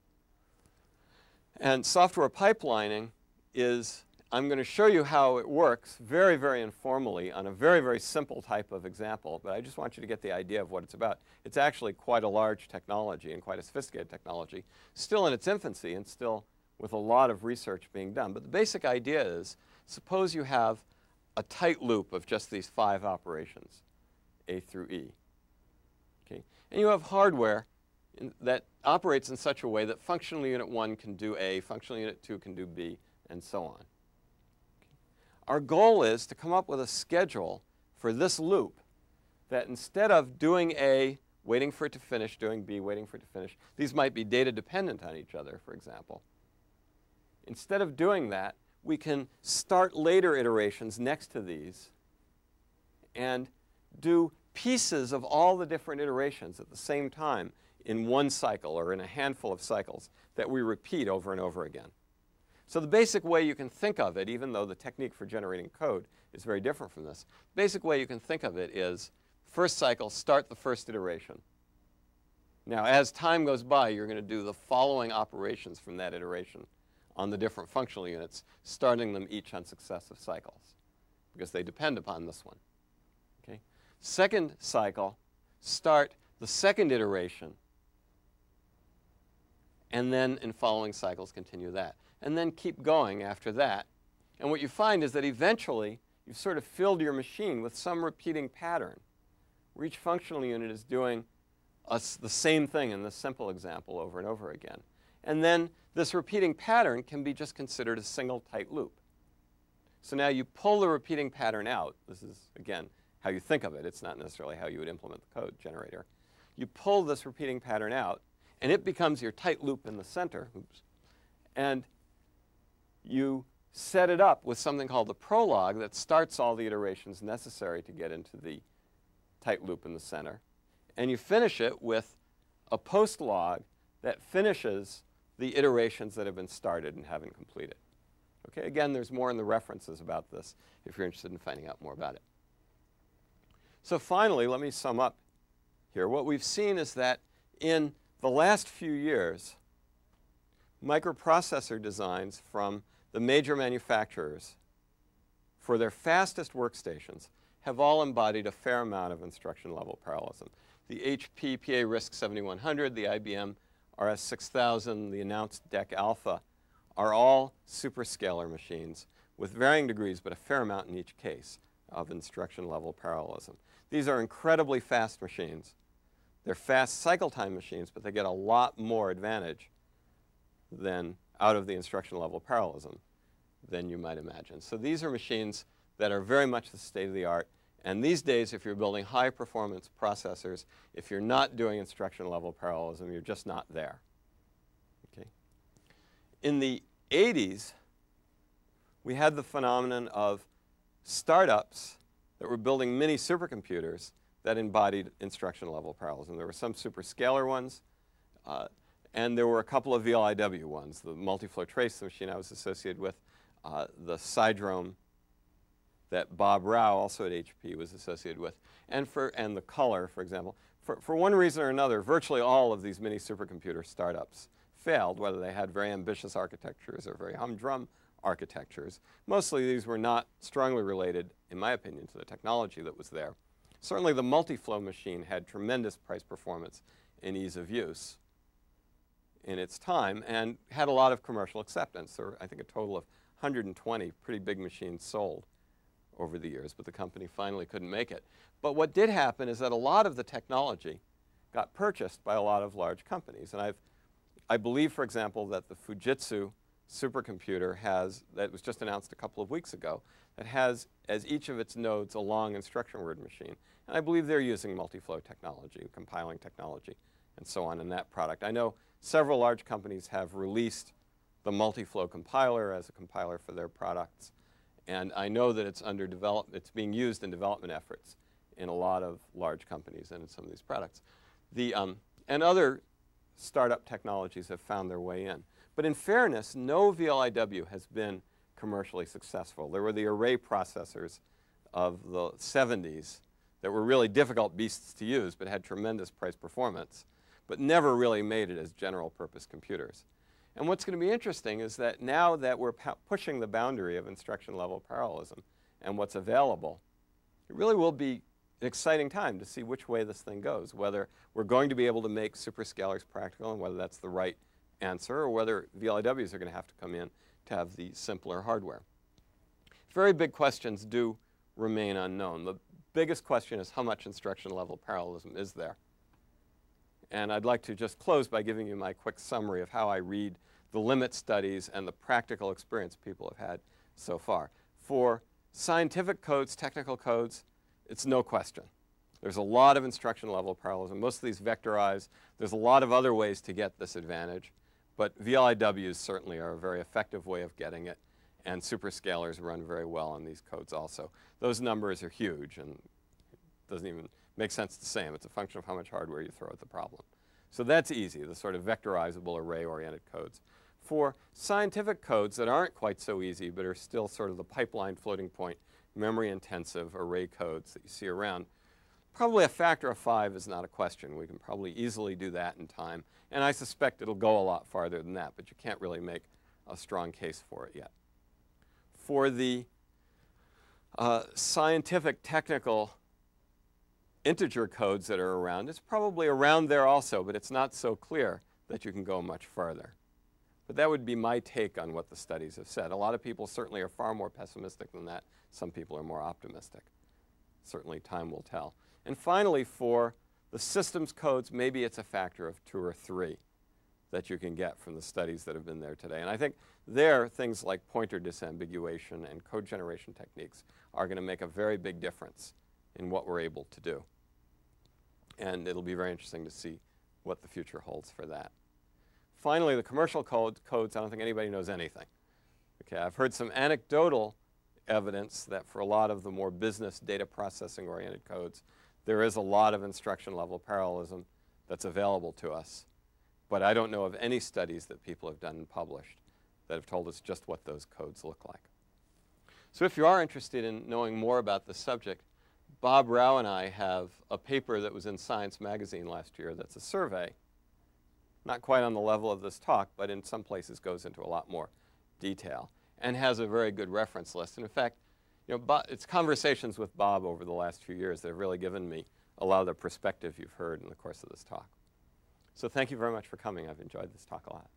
A: And software pipelining is, I'm going to show you how it works very, very informally on a very, very simple type of example, but I just want you to get the idea of what it's about. It's actually quite a large technology and quite a sophisticated technology, still in its infancy and still with a lot of research being done. But the basic idea is, suppose you have a tight loop of just these five operations, A through E. Okay? And you have hardware in, that operates in such a way that functional unit one can do A, functional unit two can do B, and so on. Our goal is to come up with a schedule for this loop that instead of doing A, waiting for it to finish, doing B, waiting for it to finish, these might be data dependent on each other, for example. Instead of doing that, we can start later iterations next to these and do pieces of all the different iterations at the same time in one cycle or in a handful of cycles that we repeat over and over again. So the basic way you can think of it, even though the technique for generating code is very different from this, the basic way you can think of it is, first cycle, start the first iteration. Now, as time goes by, you're going to do the following operations from that iteration on the different functional units, starting them each on successive cycles, because they depend upon this one. Okay? Second cycle, start the second iteration, and then in following cycles continue that. And then keep going after that. And what you find is that eventually you've sort of filled your machine with some repeating pattern, where each functional unit is doing a, the same thing in this simple example over and over again. And then this repeating pattern can be just considered a single tight loop. So now you pull the repeating pattern out. This is, again, how you think of it. It's not necessarily how you would implement the code generator. You pull this repeating pattern out, and it becomes your tight loop in the center. Oops. And you set it up with something called the prologue that starts all the iterations necessary to get into the tight loop in the center. And you finish it with a post log that finishes the iterations that have been started and haven't completed. Okay, again, there's more in the references about this if you're interested in finding out more about it. So finally, let me sum up here. What we've seen is that in the last few years, microprocessor designs from the major manufacturers for their fastest workstations have all embodied a fair amount of instruction-level parallelism. The H P P A RISC seventy-one hundred, the I B M R S six thousand, the announced D E C Alpha are all super-scalar machines with varying degrees, but a fair amount in each case, of instruction-level parallelism. These are incredibly fast machines. They're fast cycle time machines, but they get a lot more advantage than out of the instruction-level parallelism than you might imagine. So these are machines that are very much the state of the art. And these days, if you're building high-performance processors, if you're not doing instruction-level parallelism, you're just not there. Okay. In the eighties, we had the phenomenon of startups that were building mini supercomputers that embodied instruction-level parallelism. There were some super-scalar ones, uh, and there were a couple of V L I W ones. The multi-flow trace machine I was associated with, uh, the Sidrome that Bob Rao, also at H P, was associated with, and, for, and the Color, for example. For, for one reason or another, virtually all of these mini supercomputer startups failed, whether they had very ambitious architectures or very humdrum architectures. Mostly these were not strongly related, in my opinion, to the technology that was there. Certainly the multi-flow machine had tremendous price performance and ease of use in its time and had a lot of commercial acceptance. There were, I think, a total of one hundred twenty pretty big machines sold over the years, but the company finally couldn't make it. But what did happen is that a lot of the technology got purchased by a lot of large companies. And I've, I believe, for example, that the Fujitsu supercomputer has, that was just announced a couple of weeks ago, that has as each of its nodes a long instruction word machine. And I believe they're using multi-flow technology, compiling technology, and so on in that product. I know several large companies have released the multi-flow compiler as a compiler for their products. And I know that it's under develop, it's being used in development efforts in a lot of large companies and in some of these products. The, um, and other startup technologies have found their way in. But in fairness, no V L I W has been commercially successful. There were the array processors of the seventies that were really difficult beasts to use, but had tremendous price performance, but never really made it as general purpose computers. And what's going to be interesting is that now that we're pushing the boundary of instruction-level parallelism and what's available, it really will be an exciting time to see which way this thing goes, whether we're going to be able to make superscalars practical and whether that's the right answer, or whether V L I Ws are going to have to come in to have the simpler hardware. Very big questions do remain unknown. The biggest question is how much instruction-level parallelism is there? And I'd like to just close by giving you my quick summary of how I read the limit studies and the practical experience people have had so far. For scientific codes, technical codes, it's no question. There's a lot of instruction-level parallelism. Most of these vectorized. There's a lot of other ways to get this advantage. But V L I Ws certainly are a very effective way of getting it. And superscalars run very well on these codes also. Those numbers are huge, and it doesn't even make sense to say them. It's a function of how much hardware you throw at the problem. So that's easy, the sort of vectorizable array-oriented codes. For scientific codes that aren't quite so easy, but are still sort of the pipeline floating point, memory-intensive array codes that you see around, probably a factor of five is not a question. We can probably easily do that in time. And I suspect it'll go a lot farther than that, but you can't really make a strong case for it yet. For the uh, scientific, technical integer codes that are around, it's probably around there also, but it's not so clear that you can go much further. But that would be my take on what the studies have said. A lot of people certainly are far more pessimistic than that. Some people are more optimistic. Certainly time will tell. And finally, for the systems codes, maybe it's a factor of two or three that you can get from the studies that have been there today. And I think there, things like pointer disambiguation and code generation techniques are going to make a very big difference in what we're able to do. And it'll be very interesting to see what the future holds for that. Finally, the commercial code, codes, I don't think anybody knows anything. Okay, I've heard some anecdotal evidence that for a lot of the more business data processing oriented codes, there is a lot of instruction level parallelism that's available to us. But I don't know of any studies that people have done and published that have told us just what those codes look like. So if you are interested in knowing more about this subject, Bob Rao and I have a paper that was in Science magazine last year that's a survey, not quite on the level of this talk, but in some places goes into a lot more detail and has a very good reference list. And in fact, you know, Bob, it's conversations with Bob over the last few years that have really given me a lot of the perspective you've heard in the course of this talk. So thank you very much for coming. I've enjoyed this talk a lot.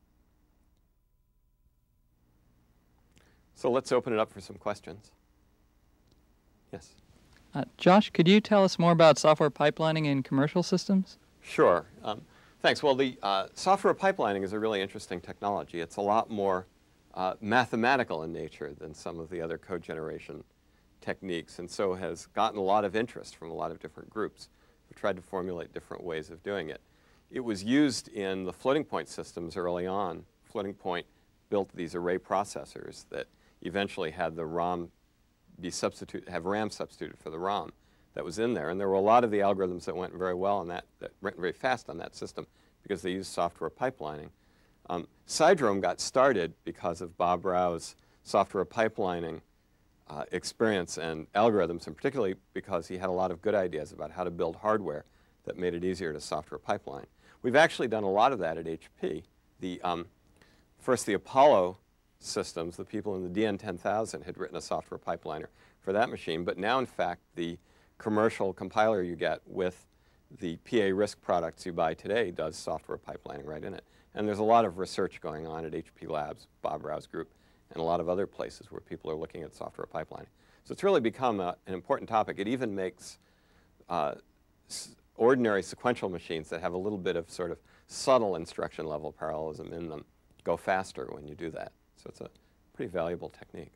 A: So let's open it up for some questions. Yes?
B: Uh, Josh, could you tell us more about software pipelining in commercial systems?
A: Sure. Um, thanks. Well, the uh, software pipelining is a really interesting technology. It's a lot more uh, mathematical in nature than some of the other code generation techniques, and so has gotten a lot of interest from a lot of different groups who tried to formulate different ways of doing it. It was used in the floating point systems early on. Floating point built these array processors that eventually had the ROM be substitute, have RAM substituted for the ROM that was in there. And there were a lot of the algorithms that went very well on that, that went very fast on that system because they used software pipelining. Um, Sidrome got started because of Bob Rao's software pipelining uh, experience and algorithms, and particularly because he had a lot of good ideas about how to build hardware that made it easier to software pipeline. We've actually done a lot of that at H P. The, um, first, the Apollo systems, the people in the D N ten thousand had written a software pipeliner for that machine. But now, in fact, the commercial compiler you get with the P A RISC products you buy today does software pipelining right in it. And there's a lot of research going on at H P Labs, Bob Rao's group, and a lot of other places where people are looking at software pipelining. So it's really become a, an important topic. It even makes uh, ordinary sequential machines that have a little bit of sort of subtle instruction level parallelism in them go faster when you do that. So it's a pretty valuable technique.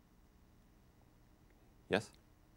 A: Yes?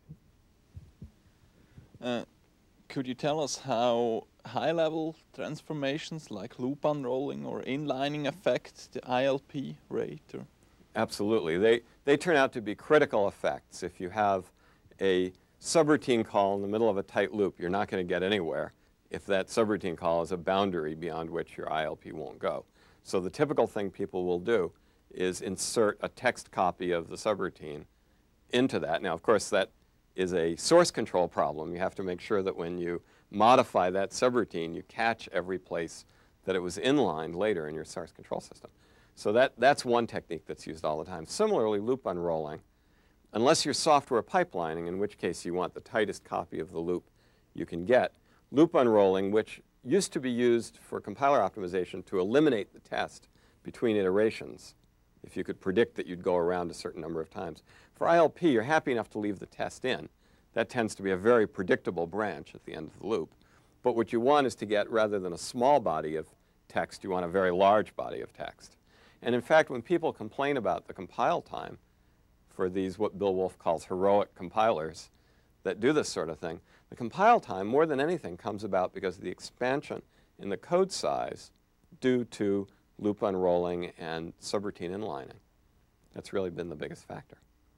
C: Uh, could you tell us how high-level transformations like loop unrolling or inlining affect the I L P rate? Or?
A: Absolutely. They, they turn out to be critical effects. If you have a subroutine call in the middle of a tight loop, you're not going to get anywhere if that subroutine call is a boundary beyond which your I L P won't go. So the typical thing people will do is insert a text copy of the subroutine into that. Now, of course, that is a source control problem. You have to make sure that when you modify that subroutine, you catch every place that it was inlined later in your source control system. So that, that's one technique that's used all the time. Similarly, loop unrolling, unless you're software pipelining, in which case you want the tightest copy of the loop you can get. Loop unrolling, which used to be used for compiler optimization to eliminate the test between iterations, if you could predict that you'd go around a certain number of times. For I L P, you're happy enough to leave the test in. That tends to be a very predictable branch at the end of the loop. But what you want is to get, rather than a small body of text, you want a very large body of text. And in fact, when people complain about the compile time for these, what Bill Wolf calls heroic compilers that do this sort of thing, the compile time, more than anything, comes about because of the expansion in the code size due to loop unrolling and subroutine inlining. That's really been the biggest factor.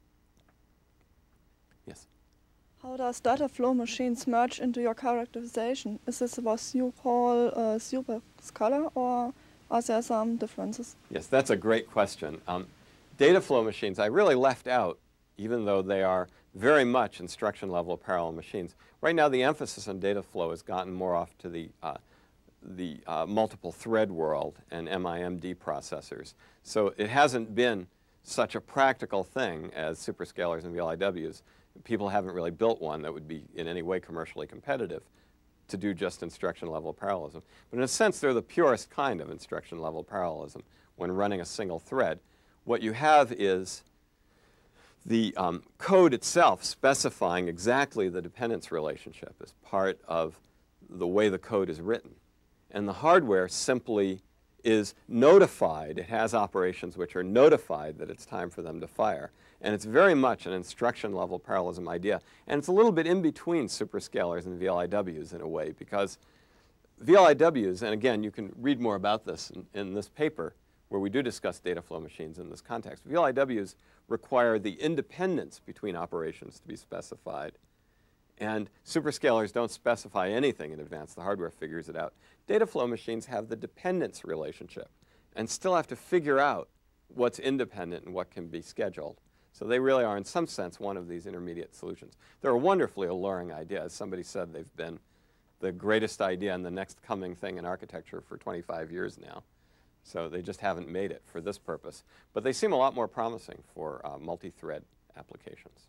A: Yes?
D: How does data flow machines merge into your characterization? Is this what you call uh, super-scalar, or are there some differences?
A: Yes, that's a great question. Um, data flow machines, I really left out, even though they are very much instruction level parallel machines. Right now, the emphasis on data flow has gotten more off to the uh, the uh, multiple thread world and M I M D processors. So it hasn't been such a practical thing as superscalars and V L I Ws. People haven't really built one that would be in any way commercially competitive to do just instruction-level parallelism. But in a sense, they're the purest kind of instruction-level parallelism when running a single thread. What you have is the um, code itself specifying exactly the dependence relationship as part of the way the code is written. And the hardware simply is notified. It has operations which are notified that it's time for them to fire. And it's very much an instruction-level parallelism idea. And it's a little bit in between superscalars and V L I Ws in a way, because V L I Ws, and again, you can read more about this in, in this paper, where we do discuss data flow machines in this context. V L I Ws require the independence between operations to be specified. And superscalars don't specify anything in advance. The hardware figures it out. Data flow machines have the dependence relationship and still have to figure out what's independent and what can be scheduled. So they really are, in some sense, one of these intermediate solutions. They're a wonderfully alluring idea. As somebody said, they've been the greatest idea and the next coming thing in architecture for twenty-five years now. So they just haven't made it for this purpose. But they seem a lot more promising for uh, multi-thread applications.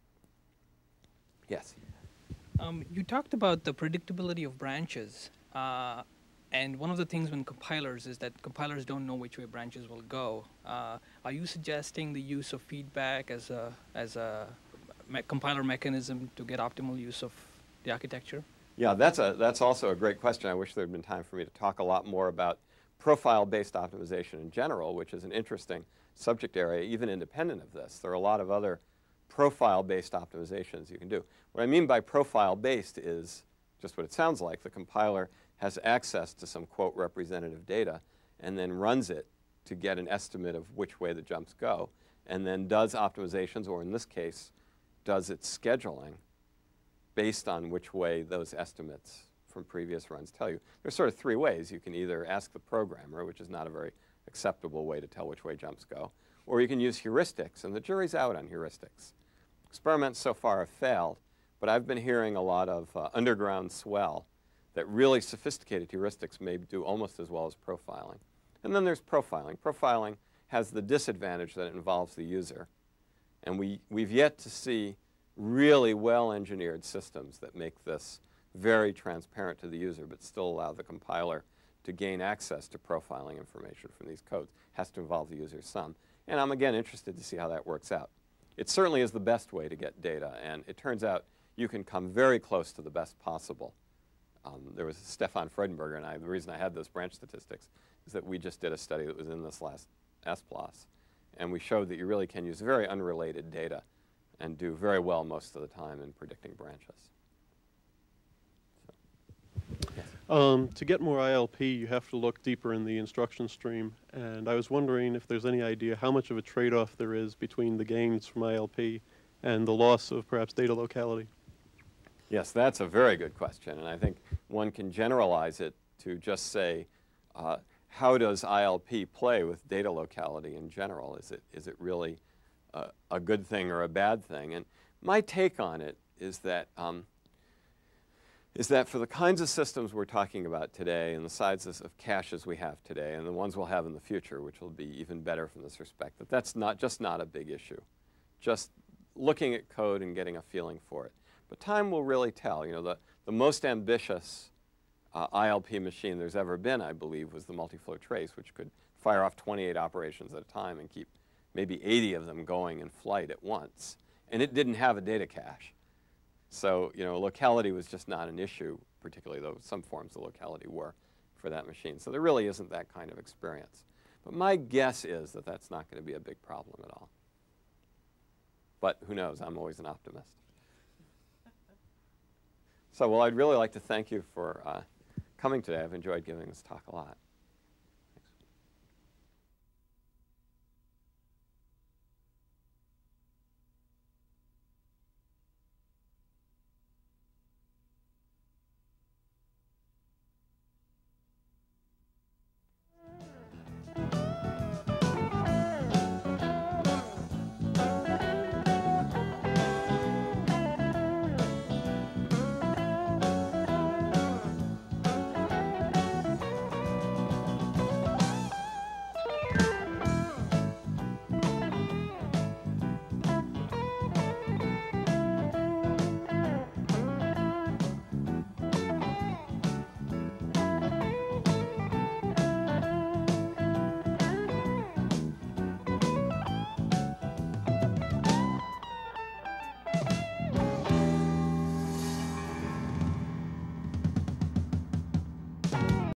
A: Yes?
E: Um, you talked about the predictability of branches. Uh, and one of the things when compilers is that compilers don't know which way branches will go. Uh, are you suggesting the use of feedback as a, as a me compiler mechanism to get optimal use of the architecture?
A: Yeah, that's, a, that's also a great question. I wish there had been time for me to talk a lot more about profile-based optimization in general, which is an interesting subject area, even independent of this. There are a lot of other profile-based optimizations you can do. What I mean by profile-based is just what it sounds like. The compiler has access to some, quote, representative data and then runs it to get an estimate of which way the jumps go, and then does optimizations, or in this case, does its scheduling based on which way those estimates from previous runs tell you. There's sort of three ways. You can either ask the programmer, which is not a very acceptable way to tell which way jumps go, or you can use heuristics, and the jury's out on heuristics. Experiments so far have failed, but I've been hearing a lot of uh, underground swell that really sophisticated heuristics may do almost as well as profiling. And then there's profiling. Profiling has the disadvantage that it involves the user. And we, we've yet to see really well-engineered systems that make this very transparent to the user, but still allow the compiler to gain access to profiling information from these codes. It has to involve the user some. And I'm, again, interested to see how that works out. It certainly is the best way to get data, and it turns out you can come very close to the best possible. Um, there was Stefan Freudenberger, and I, the reason I had those branch statistics is that we just did a study that was in this last S plus, and we showed that you really can use very unrelated data and do very well most of the time in predicting branches. So, yes.
F: Um, to get more I L P, you have to look deeper in the instruction stream, and I was wondering if there's any idea how much of a trade-off there is between the gains from I L P and the loss of perhaps data locality.
A: Yes, that's a very good question, and I think one can generalize it to just say, uh, how does I L P play with data locality in general? Is it, is it really uh, a good thing or a bad thing? And my take on it is that, um, is that for the kinds of systems we're talking about today and the sizes of caches we have today and the ones we'll have in the future, which will be even better from this respect, that that's not, just not a big issue. Just looking at code and getting a feeling for it. But time will really tell. You know, the, the most ambitious uh, I L P machine there's ever been, I believe, was the multi-flow trace, which could fire off twenty-eight operations at a time and keep maybe eighty of them going in flight at once. And it didn't have a data cache. So, you know, locality was just not an issue, particularly though some forms of locality were for that machine. So there really isn't that kind of experience. But my guess is that that's not going to be a big problem at all. But who knows? I'm always an optimist. So, well, I'd really like to thank you for uh, coming today. I've enjoyed giving this talk a lot.